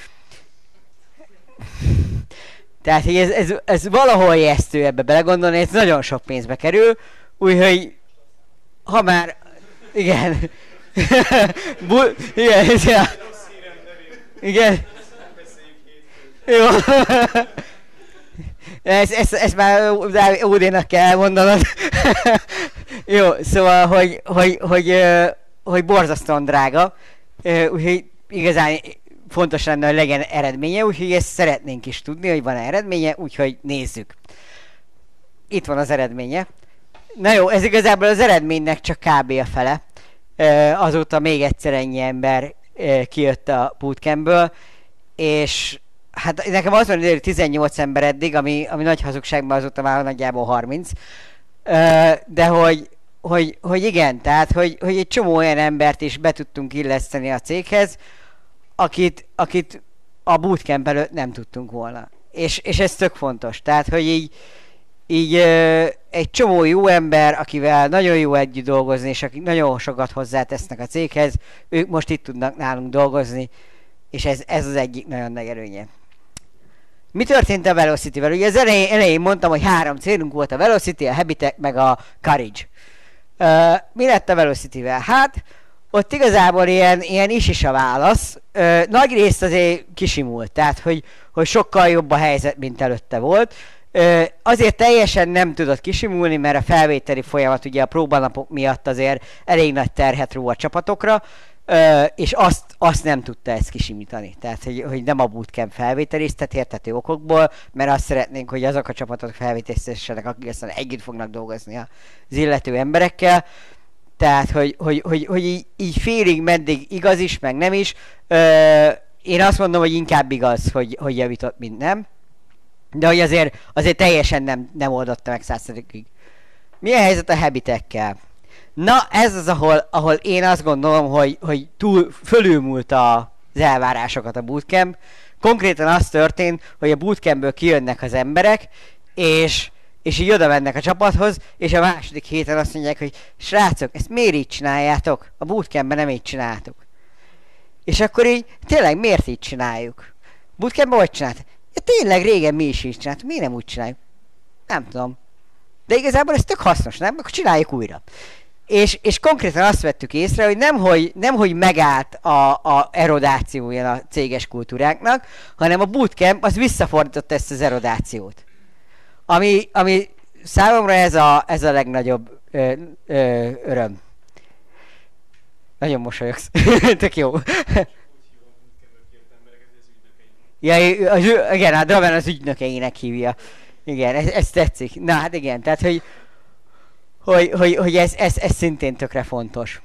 S1: Tehát ez valahol ijesztő ebbe belegondolni, ez nagyon sok pénzbe kerül, úgyhogy ha már... Igen. Igen. Igen. Jó. Ezt már Ódénak kell elmondanod. Jó, szóval, hogy borzasztóan drága. Úgyhogy igazán fontos lenne, hogy legyen eredménye, úgyhogy ezt szeretnénk is tudni, hogy van-e eredménye, úgyhogy nézzük. Itt van az eredménye. Na jó, ez igazából az eredménynek csak kb. A fele. Azóta még egyszer ennyi ember kijött a bootcampből, és hát nekem az van, hogy 18 ember eddig, ami nagy hazugságban azóta már nagyjából 30. De hogy igen, tehát hogy egy csomó olyan embert is be tudtunk illeszteni a céghez, akit a bootcamp előtt nem tudtunk volna. És ez tök fontos. Tehát, hogy így egy csomó jó ember, akivel nagyon jó együtt dolgozni, és akik nagyon sokat hozzátesznek a céghez, ők most itt tudnak nálunk dolgozni, és ez az egyik nagyon nagy erőnye. Mi történt a Velocity-vel? Ugye az elején mondtam, hogy 3 célunk volt, a Velocity, a Habitek, meg a Courage. Mi lett a Velocity-vel? Hát, ott igazából ilyen is a válasz. Nagy részt azért kisimult, tehát hogy sokkal jobb a helyzet, mint előtte volt. Azért teljesen nem tudott kisimulni, mert a felvételi folyamat ugye a próbanapok miatt azért elég nagy terhet ró a csapatokra, és azt nem tudta ezt kisimítani. Tehát, hogy nem a bootcamp felvételiztet érthető okokból, mert azt szeretnénk, hogy azok a csapatok felvételiztessenek, akik aztán együtt fognak dolgozni az illető emberekkel. Tehát, hogy így félig meddig igaz is, meg nem is. Én azt mondom, hogy inkább igaz, hogy javított, mint nem. De hogy azért teljesen nem oldotta meg 100%-ig. Mi a helyzet a Habitekkel? Na, ez az, ahol én azt gondolom, hogy fölülmúlt az elvárásokat a bootcamp. Konkrétan az történt, hogy a bootcampből kijönnek az emberek, és így oda mennek a csapathoz, és a második héten azt mondják, hogy srácok, ezt miért így csináljátok? A bootcampben nem így csináltuk. És akkor így, tényleg miért így csináljuk? Bootcampben hogy csináltuk? Ja, tényleg régen mi is így csináltuk, miért nem úgy csináljuk? Nem tudom. De igazából ez tök hasznos, nem? Akkor csináljuk újra. És konkrétan azt vettük észre, hogy nemhogy megállt a erodációja a céges kultúráknak, hanem a bootcamp az visszafordította ezt az erodációt. Ami számomra ez a legnagyobb öröm. Nagyon mosolyogsz. Tök jó. Ja, igen, a Draven az ügynökeinek hívja. Igen, ez tetszik. Na hát igen, tehát hogy ez szintén tökre fontos.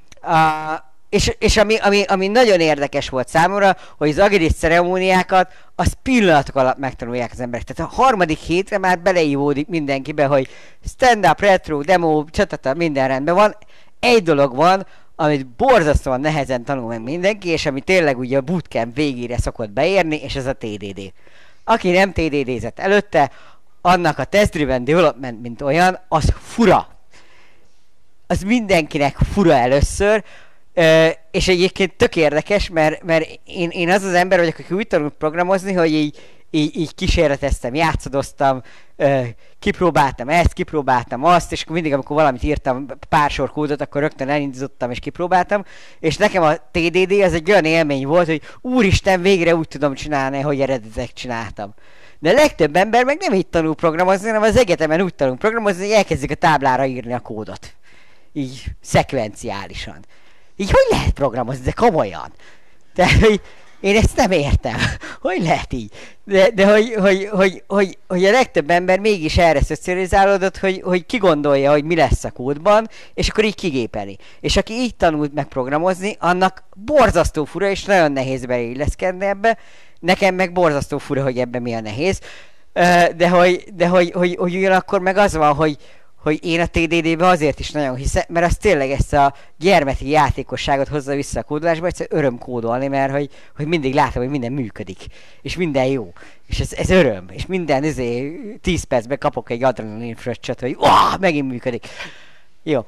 S1: És ami nagyon érdekes volt számomra, hogy az agilis ceremóniákat az pillanatok alatt megtanulják az emberek. Tehát a harmadik hétre már beleívódik mindenkibe, hogy stand-up, retro, demo, csatata, minden rendben van. Egy dolog van, amit borzasztóan nehezen tanul meg mindenki, és ami tényleg ugye a bootcamp végére szokott beérni, és ez a TDD. Aki nem TDD-zett előtte, annak a test-driven development, mint olyan, az fura. Az mindenkinek fura először, és egyébként tök érdekes, mert én az az ember vagyok, aki úgy tanult programozni, hogy így kísérleteztem, játszadoztam, kipróbáltam ezt, kipróbáltam azt, és mindig, amikor valamit írtam, pár sor kódot, akkor rögtön elindítottam és kipróbáltam, és nekem a TDD az egy olyan élmény volt, hogy úristen, végre úgy tudom csinálni, hogy eredetileg csináltam. De a legtöbb ember meg nem így tanul programozni, hanem az egyetemen úgy tanul programozni, hogy elkezdik a táblára írni a kódot. Így szekvenciálisan. Így hogy lehet programozni, de komolyan? Tehát, hogy én ezt nem értem. Hogy lehet így? De hogy a legtöbb ember mégis erre szocializálódott, hogy kigondolja, hogy mi lesz a kódban, és akkor így kigépeli. És aki így tanult meg programozni, annak borzasztó fura, és nagyon nehéz beleilleszkedni ebbe. Nekem meg borzasztó fura, hogy ebben mi a nehéz. De hogy ugyanakkor meg az van, hogy én a TDD-be azért is nagyon hiszem, mert az tényleg ezt a gyermeki játékosságot hozza vissza a kódolásba, egyszerűen öröm kódolni, mert hogy mindig látom, hogy minden működik, és minden jó, és ez öröm, és minden 10 percben kapok egy adrenalin fröccsöt, hogy megint működik. Jó.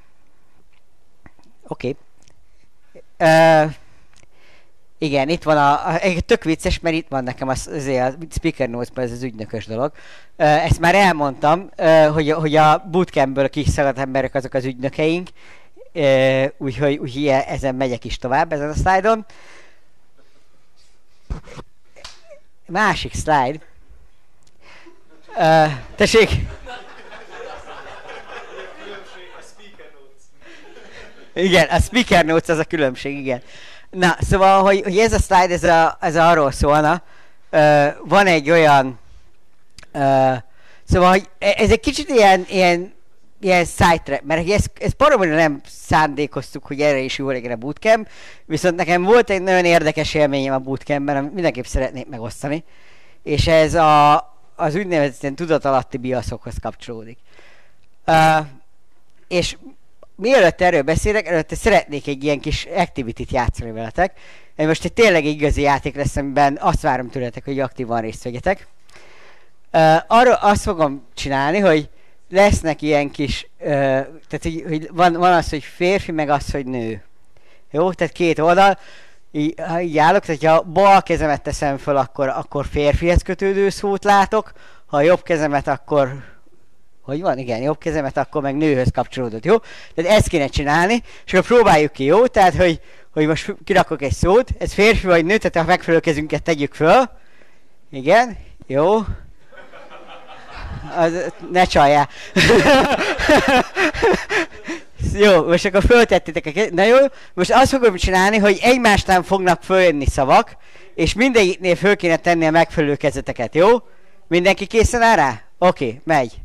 S1: Oké. Igen, itt van tök vicces, mert itt van nekem a Speaker Notes-ban ez az ügynökös dolog. Ezt már elmondtam, hogy a bootcampből kiszakadt emberek azok az ügynökeink, úgyhogy ezen megyek is tovább, ezen a szlájdon. Másik szlájd. Tessék! Igen, a Speaker Notes az a különbség, igen. Na, szóval, hogy ez a slide, ez arról szólna, van egy olyan, szóval, hogy ez egy kicsit ilyen sidetrack, mert ezt paromira nem szándékoztuk, hogy erre is jó legyen a bootcamp, viszont nekem volt egy nagyon érdekes élményem a bootcampben, amit mindenképp szeretnék megosztani, és ez az úgynevezett tudatalatti biaszokhoz kapcsolódik. És mielőtt erről beszélek, előtte szeretnék egy ilyen kis activity-t játszani veletek. Most egy tényleg igazi játék lesz, amiben azt várom tőletek, hogy aktívan részt vegyetek. Arra azt fogom csinálni, hogy lesznek ilyen kis, tehát hogy van az, hogy férfi, meg az, hogy nő. Jó? Tehát két oldal. Így állok, tehát ha bal kezemet teszem föl, akkor férfihez kötődő szót látok. Ha a jobb kezemet, akkor hogy van? Igen, jobb kezemet, akkor meg nőhöz kapcsolódott, jó? Tehát ezt kéne csinálni, és akkor próbáljuk ki, jó? Tehát, hogy most kirakok egy szót, ez férfi vagy nő, tehát a megfelelő kezünket tegyük föl. Igen, jó. Ne csaljál. Jó, most akkor föltettétek. Na jó, most azt fogom csinálni, hogy egymásnál fognak följönni szavak, és mindegyiknél föl kéne tenni a megfelelő kezeteket, jó? Mindenki készen áll rá? Oké, megy.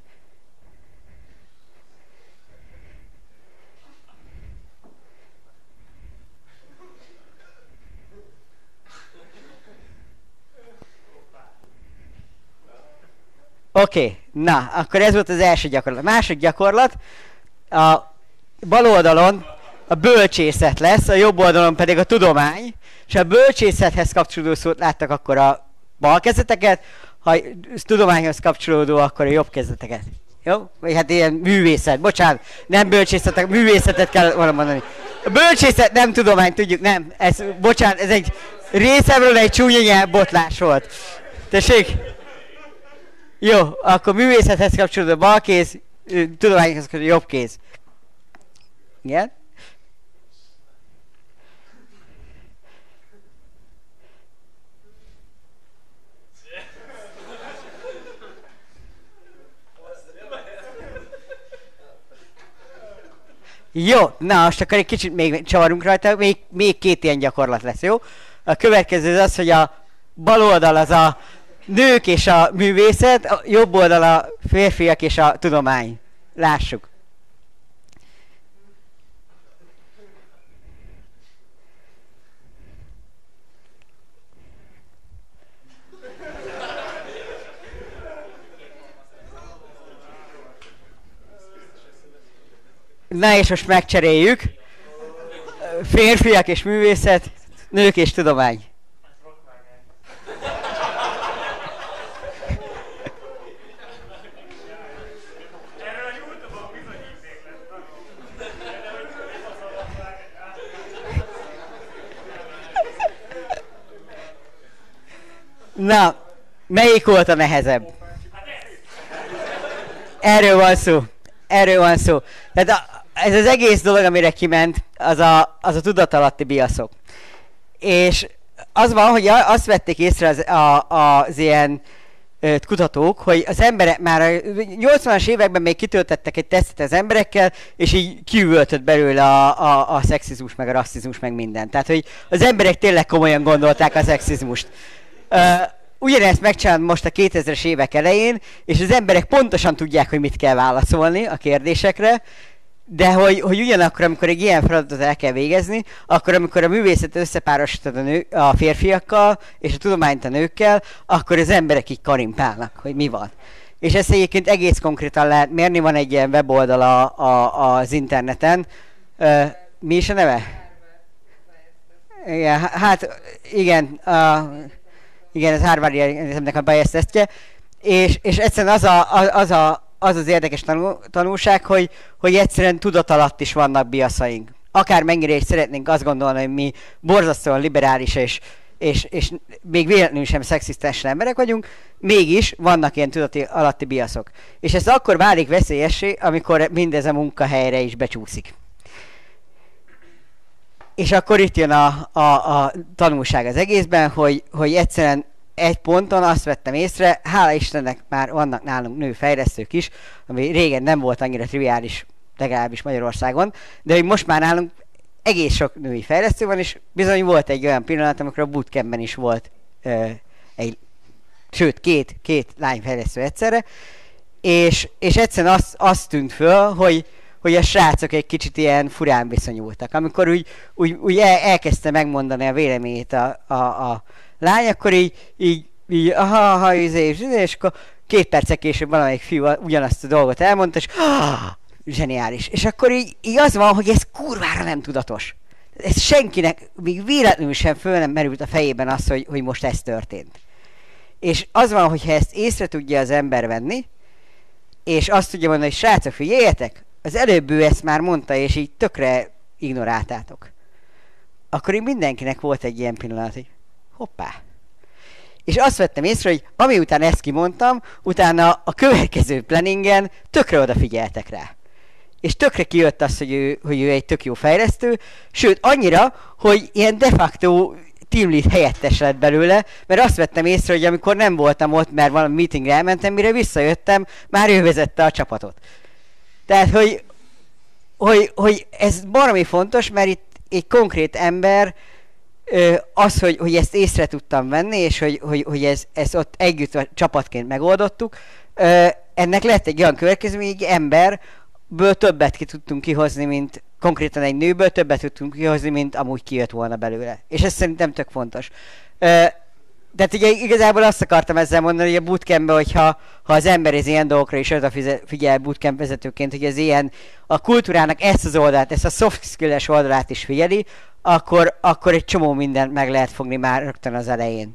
S1: Oké, na, akkor ez volt az első gyakorlat. A második gyakorlat, a bal oldalon a bölcsészet lesz, a jobb oldalon pedig a tudomány, és ha a bölcsészethez kapcsolódó szót láttak, akkor a bal kezeteket, ha tudományhoz kapcsolódó, akkor a jobb kezeteket. Jó? Vagy hát ilyen művészet, bocsánat, nem bölcsészetek, művészetet kell volna mondani. A bölcsészet nem tudomány, tudjuk, nem, bocsánat, ez egy részemről egy csúnya nyelvbotlás volt. Tessék? Jó, akkor művészethez kapcsolódó bal kéz, tudományhoz kapcsolódó jobb kéz. Igen? Jó, na most akkor egy kicsit még csavarunk rajta, még két ilyen gyakorlat lesz, jó? A következő az, hogy a bal oldal az a nők és a művészet, a jobb oldal a férfiak és a tudomány. Lássuk. Na és most megcseréljük. Férfiak és művészet, nők és tudomány. Na, melyik volt a nehezebb? Erről van szó. Erről van szó. Tehát ez az egész dolog, amire kiment, az a tudatalatti biaszok. És az van, hogy azt vették észre az ilyen kutatók, hogy az emberek már a 80-as években még kitöltettek egy tesztet az emberekkel, és így kiüvöltött belőle a szexizmus, meg a rasszizmus, meg minden. Tehát, hogy az emberek tényleg komolyan gondolták a szexizmust. Ugyanezt megcsinálom most a 2000-es évek elején, és az emberek pontosan tudják, hogy mit kell válaszolni a kérdésekre, de hogy ugyanakkor, amikor egy ilyen feladatot el kell végezni, akkor amikor a művészetet összepárosítod a férfiakkal, és a tudományt a nőkkel, akkor az emberek így karimpálnak, hogy mi van. És ezt egyébként egész konkrétan lehet mérni, van egy ilyen weboldal az interneten. Mi is a neve? Igen, hát igen, igen, ez Harvard Egyetemnek a bias tesztje, és egyszerűen az érdekes tanulság, hogy egyszerűen tudatalatt is vannak biaszaink. Akármennyire is szeretnénk azt gondolni, hogy mi borzasztóan liberális és még véletlenül sem szexisztás emberek vagyunk, mégis vannak ilyen tudati alatti biaszok. És ez akkor válik veszélyessé, amikor mindez a munkahelyre is becsúszik. És akkor itt jön a tanulság az egészben, hogy egyszerűen egy ponton azt vettem észre, hála Istennek már vannak nálunk nőfejlesztők is, ami régen nem volt annyira triviális, legalábbis Magyarországon, de hogy most már nálunk egész sok női fejlesztő van, és bizony volt egy olyan pillanat, amikor a bootcampben is volt két lányfejlesztő egyszerre, és egyszerűen azt tűnt föl, hogy a srácok egy kicsit ilyen furán viszonyultak. Amikor úgy elkezdte megmondani a véleményét a lány, akkor így és akkor 2 perccel később valamelyik fiú ugyanazt a dolgot elmondta, és zseniális. És akkor így az van, hogy ez kurvára nem tudatos. Ez senkinek, még véletlenül sem föl nem merült a fejében az, hogy most ez történt. És az van, hogyha ezt észre tudja az ember venni, és azt tudja mondani, hogy srácok, figyeljetek, az előbb ő ezt már mondta, és így tökre ignoráltátok. Akkor így mindenkinek volt egy ilyen pillanat, hogy hoppá. És azt vettem észre, hogy ami után ezt kimondtam, utána a következő planningen tökre odafigyeltek rá. És tökre kijött az, hogy ő egy tök jó fejlesztő, sőt annyira, hogy ilyen de facto team lead helyettes lett belőle, mert azt vettem észre, hogy amikor nem voltam ott, mert valami meetingre elmentem, mire visszajöttem, már ő vezette a csapatot. Tehát, hogy ez baromi fontos, mert itt egy konkrét ember, az, hogy ezt észre tudtam venni, és hogy ezt ott együtt csapatként megoldottuk, ennek lett egy olyan következmény, hogy egy emberből többet ki tudtunk kihozni, mint konkrétan egy nőből többet tudtunk kihozni, mint amúgy kijött volna belőle. És ez szerintem tök fontos. Tehát ugye igazából azt akartam ezzel mondani, hogy a bootcampben, hogyha az ember ez ilyen dolgokra is odafigyel bootcamp vezetőként, hogy ez ilyen a kultúrának ezt az oldalát, ezt a soft skill-es oldalát is figyeli, akkor egy csomó mindent meg lehet fogni már rögtön az elején.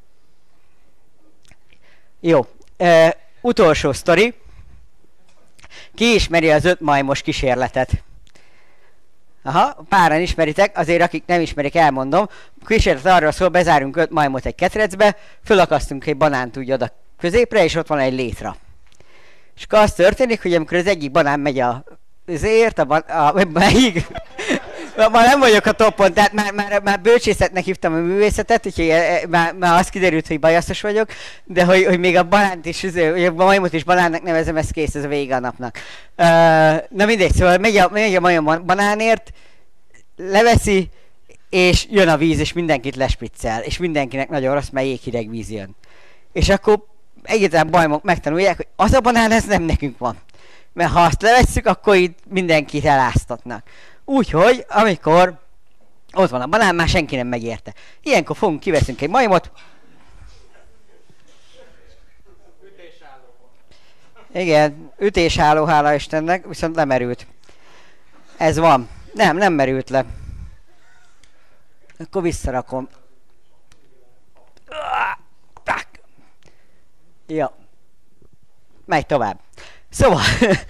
S1: Jó. Utolsó sztori. Ki ismeri az 5 majmos kísérletet? Aha, páran ismeritek, azért akik nem ismerik, elmondom. A kísérlet arról szól, bezárunk 5 majmot egy ketrecbe, fölakasztunk egy banánt úgy oda középre, és ott van egy létra. És akkor az történik, hogy amikor az egyik banán megy már nem vagyok a toppon, tehát már bölcsészetnek hívtam a művészetet, úgyhogy már az kiderült, hogy bajaszos vagyok, de hogy még a banánt is, hogy a majmot is banánnak nevezem, ez kész, ez a vége a napnak. Na mindegy, szóval megy a majom banánért, leveszi, és jön a víz, és mindenkit lespriccel, és mindenkinek nagyon rossz, mert jéghideg víz jön. És akkor egyáltalán bajmok megtanulják, hogy az a banán, ez nem nekünk van. Mert ha azt levesszük, akkor itt mindenkit eláztatnak. Úgyhogy, amikor ott van a banán, már senki nem megérte. Ilyenkor kiveszünk egy majmot. Igen, ütésálló, hála Istennek, viszont lemerült. Ez van. Nem merült le. Akkor visszarakom. Ja. Megy tovább. Szóval,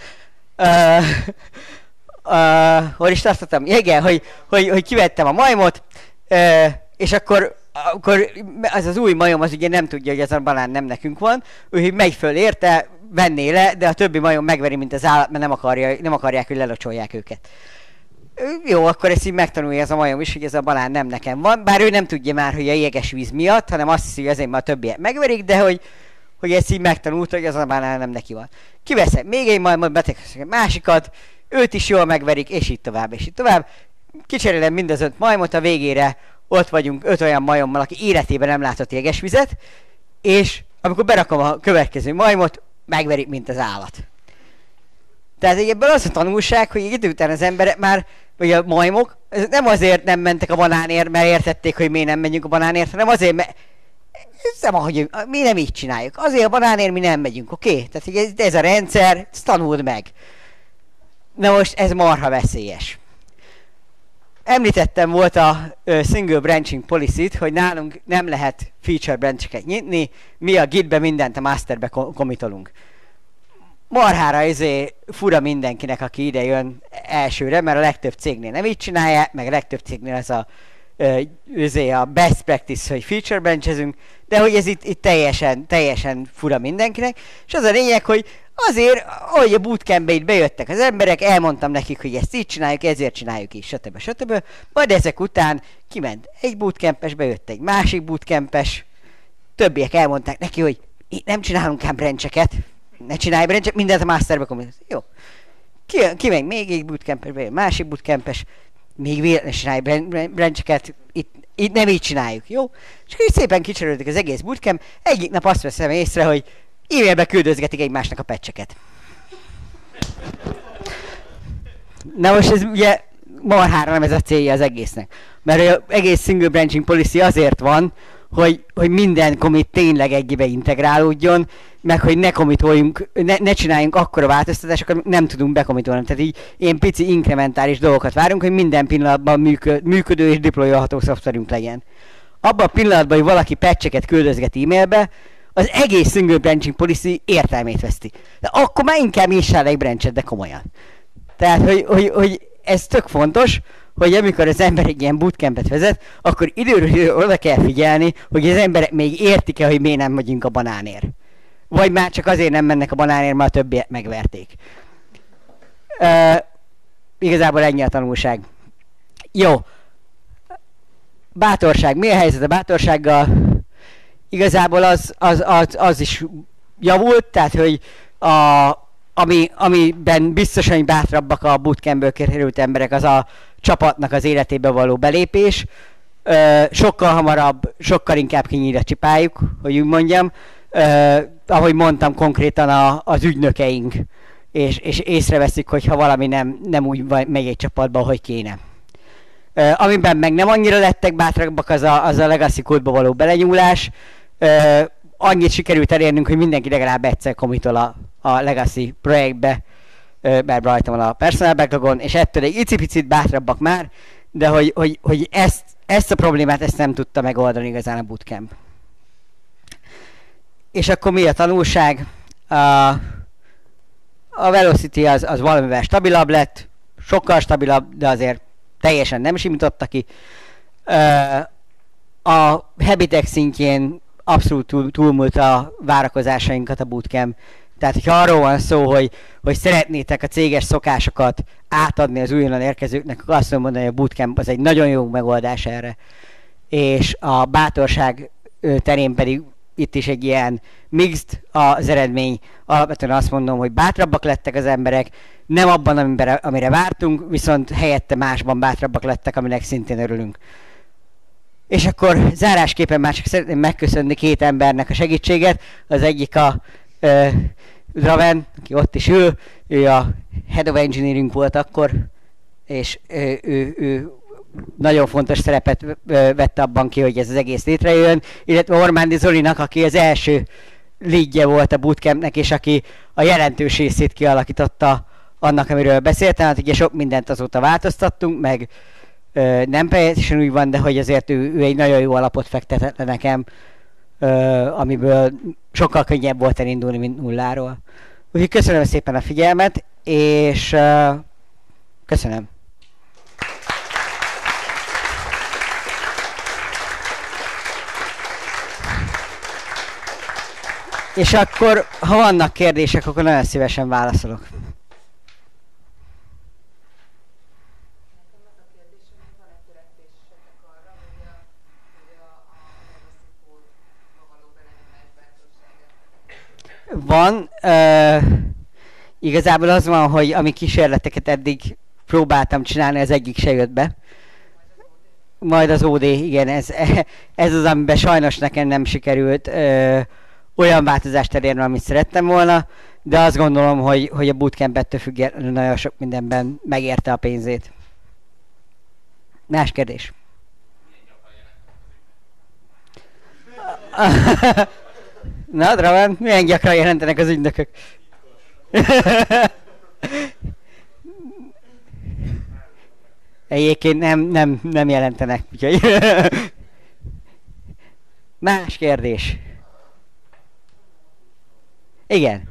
S1: hol is tartottam? Igen, hogy kivettem a majmot, és akkor az új majom az ugye nem tudja, hogy ez a banán nem nekünk van, ő megy föl érte, venné le, de a többi majom megveri, mint az állat, mert nem akarják, hogy lelocsolják őket. Jó, akkor ezt így megtanulja ez a majom is, hogy ez a banán nem nekem van, bár ő nem tudja már, hogy a jéges víz miatt, hanem azt hiszi, hogy azért már a többiek megverik, de hogy ezt így megtanult, hogy az a banán nem neki van. Kiveszek még egy majmot, betegeszek egy másikat, őt is jól megverik, és így tovább, és így tovább. Kicserélem mind az 5 majmot, a végére ott vagyunk 5 olyan majommal, aki életében nem látott jéges vizet, és amikor berakom a következő majmot, megverik, mint az állat. Tehát ebből az a tanulság, hogy idő után az emberek már, vagy a majmok, nem azért nem mentek a banánért, mert értették, hogy miért nem megyünk a banánért, hanem azért, mert mi nem így csináljuk. Azért a banánért mi nem megyünk, oké? Tehát ez a rendszer, ezt tanuld meg. Na most ez marha veszélyes. Említettem volt a single branching policy-t, hogy nálunk nem lehet feature brancheket nyitni, mi a gitbe mindent a masterbe commitolunk. Marhára fura mindenkinek, aki ide jön elsőre, mert a legtöbb cégnél nem így csinálják, meg a legtöbb cégnél ez a best practice, hogy feature branchezünk, de hogy ez itt teljesen fura mindenkinek, és az a lényeg, hogy azért, ahogy a bootcampbe itt bejöttek az emberek, elmondtam nekik, hogy ezt így csináljuk, ezért csináljuk is, stb. Majd ezek után kiment egy bootcampes, bejött egy másik bootcampes, többiek elmondták neki, hogy itt nem csinálunk ám brancheket, ne csinálj brancheket, mindent a masterbe kommunikálsz. Jó. Kimegy még egy bootcampes, bejön másik bootcampes, még véletlenül csinálj brancheket, itt nem így csináljuk, jó? És akkor szépen kicserélődik az egész bootcamp, egyik nap azt veszem észre, hogy e-mailbe küldözgetik egymásnak a patcheket. Na most ez ugye marhára nem ez a célja az egésznek. Mert az egész single branching policy azért van, hogy minden commit tényleg egybe integrálódjon, meg hogy ne csináljunk akkora változtatásokat, nem tudunk bekommitolni. Tehát így ilyen pici inkrementális dolgokat várunk, hogy minden pillanatban működő és deployolható szoftverünk legyen. Abban a pillanatban, hogy valaki patcheket küldözget e-mailbe, az egész single branching policy értelmét veszti. De akkor már inkább nyissál egy branchet, de komolyan. Tehát, hogy ez tök fontos, hogy amikor az ember egy ilyen bootcampet vezet, akkor időről oda kell figyelni, hogy az emberek még értik-e, hogy miért nem megyünk a banánért. Vagy már csak azért nem mennek a banánért, mert a többiek megverték. Igazából ennyi a tanulság. Jó. Bátorság. Mi a helyzet a bátorsággal? Igazából az is javult, tehát hogy amiben biztosan bátrabbak a bootcampből került emberek, az a csapatnak az életébe való belépés. Sokkal hamarabb, sokkal inkább kinyír a csipájuk, hogy úgy mondjam. Ahogy mondtam, konkrétan az ügynökeink, és észreveszik, hogyha valami nem úgy megy egy csapatba, hogy kéne. Amiben meg nem annyira lettek bátrabbak, az a legacy kódba való belenyúlás. Annyit sikerült elérnünk, hogy mindenki legalább egyszer commitol a legacy projektbe, mert rajta van a personal backlogon, és ettől egy icipicit bátrabbak már, de hogy ezt a problémát nem tudta megoldani igazán a bootcamp. És akkor mi a tanulság? A velocity az valamivel stabilabb lett, sokkal stabilabb, de azért teljesen nem simította ki. A habitek szintjén abszolút túlmúlt a várakozásainkat a bootcamp. Tehát, hogyha arról van szó, hogy szeretnétek a céges szokásokat átadni az újonnan érkezőknek, akkor azt mondani, hogy a bootcamp az egy nagyon jó megoldás erre. És a bátorság terén pedig itt is egy ilyen mixed az eredmény. Alapvetően azt mondom, hogy bátrabbak lettek az emberek, nem abban, amire vártunk, viszont helyette másban bátrabbak lettek, aminek szintén örülünk. És akkor zárásképpen már csak szeretném megköszönni két embernek a segítséget. Az egyik a Draven, aki ott is ül, ő a Head of Engineering volt akkor, és ő nagyon fontos szerepet vett abban ki, hogy ez az egész létrejön, illetve Ormándi Zolinak, aki az első leadje volt a bootcampnek, és aki a jelentős részét kialakította annak, amiről beszéltem. Hát ugye sok mindent azóta változtattunk, meg nem teljesen úgy van, de hogy azért ő egy nagyon jó alapot fektetett le nekem, amiből sokkal könnyebb volt elindulni, mint nulláról. Úgyhogy köszönöm szépen a figyelmet, és köszönöm. És akkor, ha vannak kérdések, akkor nagyon szívesen válaszolok. Van. Igazából az van, hogy ami kísérleteket eddig próbáltam csinálni, az egyik se jött be. Majd az OD, igen, ez az, amiben sajnos nekem nem sikerült olyan változást elérni, amit szerettem volna, de azt gondolom, hogy a bootcamp ettől függetlenül nagyon sok mindenben megérte a pénzét. Más kérdés? Na, Draven, milyen gyakran jelentenek az ügynökök? Egyébként nem jelentenek, úgyhogy... Más kérdés? Igen.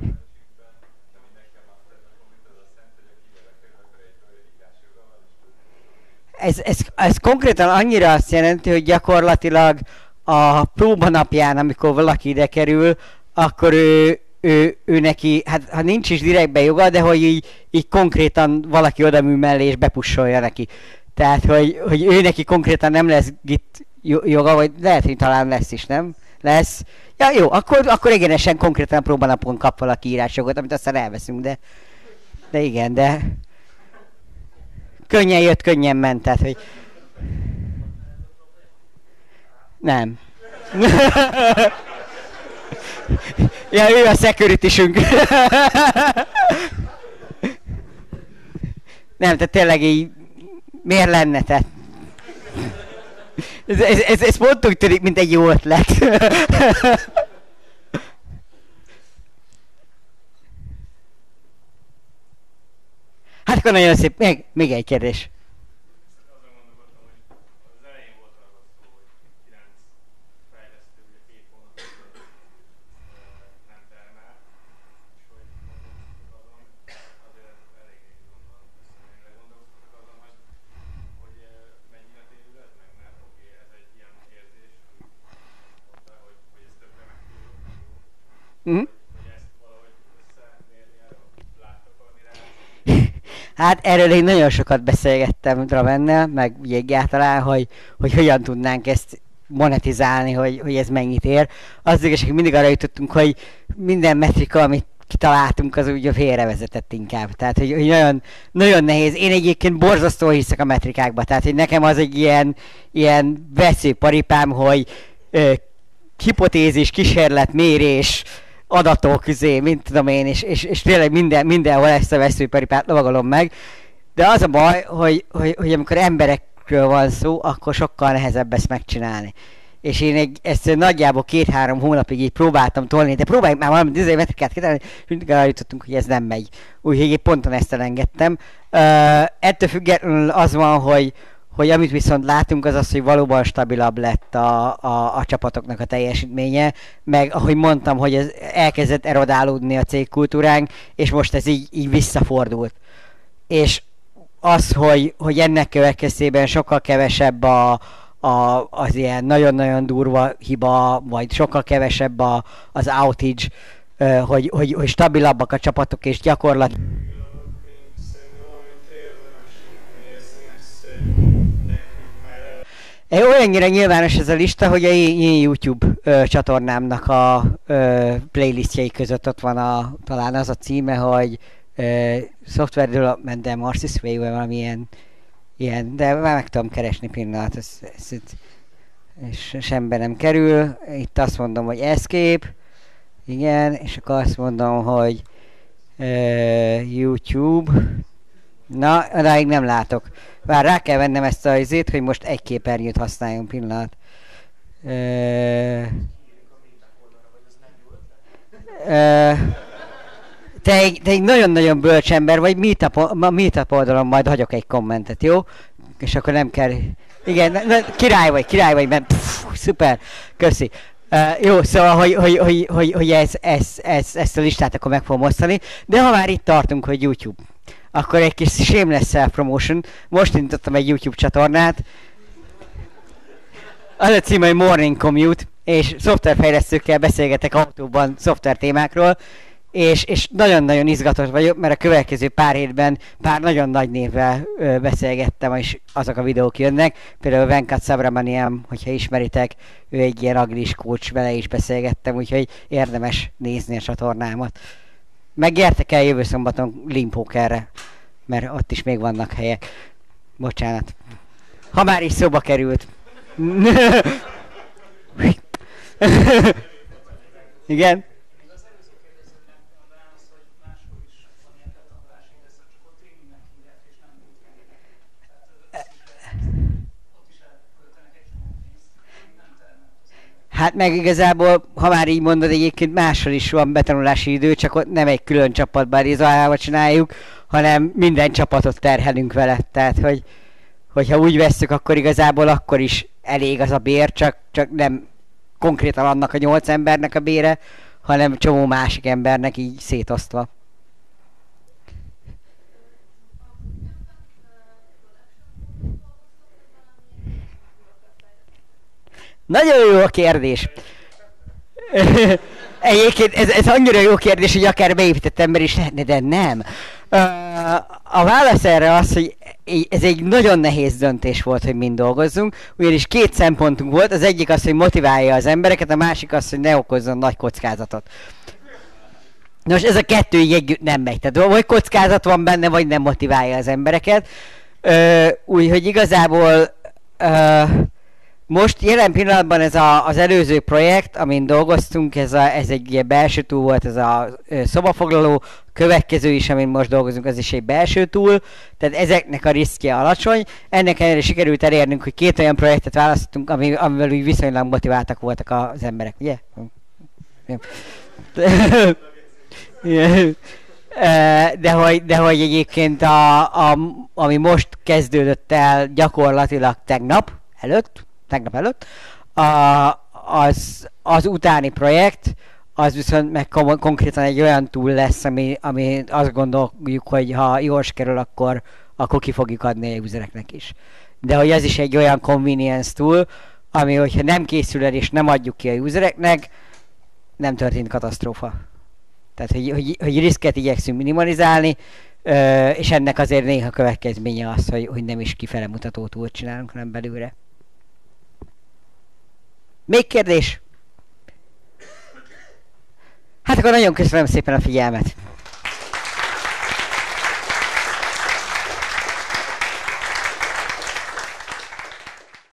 S1: Ez konkrétan annyira azt jelenti, hogy gyakorlatilag a próbanapján, amikor valaki ide kerül, akkor ő neki, hát ha nincs is direktben joga, de hogy így konkrétan valaki odamű mellé és bepussolja neki. Tehát, hogy ő neki konkrétan nem lesz git joga, vagy lehet, hogy talán lesz is, nem? Lesz. Ja, jó, akkor egyenesen konkrétan a próbanapon kap valaki írásjogot, amit aztán elveszünk, de igen, de könnyen jött, könnyen ment, tehát, hogy nem. Ja, ő a security-sünk. Nem, tehát tényleg így, miért lenne, tehát ez pont úgy tűnik, mint egy jó ötlet. Hát akkor nagyon szép. Még egy kérdés. Hát erről én nagyon sokat beszélgettem Dravennel, meg ugye egyáltalán, hogy hogyan tudnánk ezt monetizálni, hogy ez mennyit ér. Az igazság, mindig arra jutottunk, hogy minden metrika, amit kitaláltunk, az úgy félrevezetett inkább. Tehát, hogy nagyon, nagyon nehéz. Én egyébként borzasztóan hiszek a metrikákba. Tehát, hogy nekem az egy ilyen veszőparipám, hogy hipotézis, kísérlet, mérés, adatok, mint tudom én, és tényleg mindenhol ezt a veszőparipát lovagolom meg. De az a baj, hogy amikor emberekről van szó, akkor sokkal nehezebb ezt megcsinálni. És én ezt nagyjából 2-3 hónapig így próbáltam tolni, de próbáljuk már valami metrikát kitalálni, és mindig arra jutottunk, hogy ez nem megy. Úgyhogy én ponton ezt elengedtem. Ettől függetlenül az van, hogy amit viszont látunk, az az, hogy valóban stabilabb lett a csapatoknak a teljesítménye, meg ahogy mondtam, hogy ez elkezdett erodálódni a cégkultúránk, és most ez így visszafordult. És az, hogy ennek következtében sokkal kevesebb az ilyen nagyon-nagyon durva hiba, vagy sokkal kevesebb az outage, hogy stabilabbak a csapatok, és gyakorlatilag olyannyira nyilvános ez a lista, hogy a én YouTube csatornámnak a playlistjei között ott van talán az a címe, hogy Software Development de Marcis Way, vagy valami ilyen, de már meg tudom keresni pillanat. és sembe nem kerül. Itt azt mondom, hogy escape. Igen, és akkor azt mondom, hogy YouTube. Na, odáig nem látok. Vár, rá kell vennem ezt a izét, hogy most egy képernyőt használjon pillanat. Te egy nagyon-nagyon bölcs ember vagy, meetup oldalon majd hagyok egy kommentet, jó? És akkor nem kell... Igen, király vagy, mert szuper, köszi. Jó, szóval, hogy ezt a listát akkor meg fogom osztani, de ha már itt tartunk, hogy YouTube, akkor egy kis shameless self-promotion. Most indítottam egy YouTube csatornát, az a cím, hogy Morning Commute, és szoftverfejlesztőkkel beszélgetek autóban szoftver témákról, és nagyon-nagyon izgatott vagyok, mert a következő pár hétben pár nagyon nagy névvel beszélgettem, és azok a videók jönnek. Például Venkat Subramaniam, hogyha ismeritek, ő egy ilyen agilis coach, vele is beszélgettem, úgyhogy érdemes nézni a csatornámat. Meggyertek el jövő szombaton Limpokerre, mert ott is még vannak helyek. Bocsánat. Ha már is szóba került. Igen? Hát meg igazából, ha már így mondod, egyébként máshol is van betanulási idő, csak ott nem egy külön csapatban Rizalával csináljuk, hanem minden csapatot terhelünk vele. Tehát, hogyha úgy vesszük, akkor igazából akkor is elég az a bér, csak nem konkrétan annak a 8 embernek a bére, hanem csomó másik embernek így szétosztva. Nagyon jó a kérdés. Egyébként ez annyira jó kérdés, hogy akár beépített ember is lehetne, de nem. A válasz erre az, hogy ez egy nagyon nehéz döntés volt, hogy mind dolgozzunk, ugyanis két szempontunk volt, az egyik az, hogy motiválja az embereket, a másik az, hogy ne okozzon nagy kockázatot. Nos, ez a kettő így együtt nem megy. Tehát vagy kockázat van benne, vagy nem motiválja az embereket. Úgyhogy igazából most jelen pillanatban ez az előző projekt, amin dolgoztunk, ez egy ilyen belső túl volt, ez a szobafoglaló, következő is, amin most dolgozunk, az is egy belső túl, tehát ezeknek a riszkje alacsony. Ennek ellenére sikerült elérnünk, hogy két olyan projektet választottunk, amivel úgy viszonylag motiváltak voltak az emberek, ugye? De hogy egyébként ami most kezdődött el gyakorlatilag tegnap előtt, az utáni projekt, az viszont meg konkrétan egy olyan túl lesz, ami azt gondoljuk, hogy ha jól kerül, akkor ki fogjuk adni a usereknek is. De hogy ez is egy olyan convenience tool, ami hogyha nem készül el és nem adjuk ki a usereknek, nem történt katasztrófa. Tehát, hogy riszket igyekszünk minimalizálni, és ennek azért néha következménye az, hogy nem is kifele mutató túlt csinálunk, hanem belülre. Még kérdés? Hát akkor nagyon köszönöm szépen a figyelmet!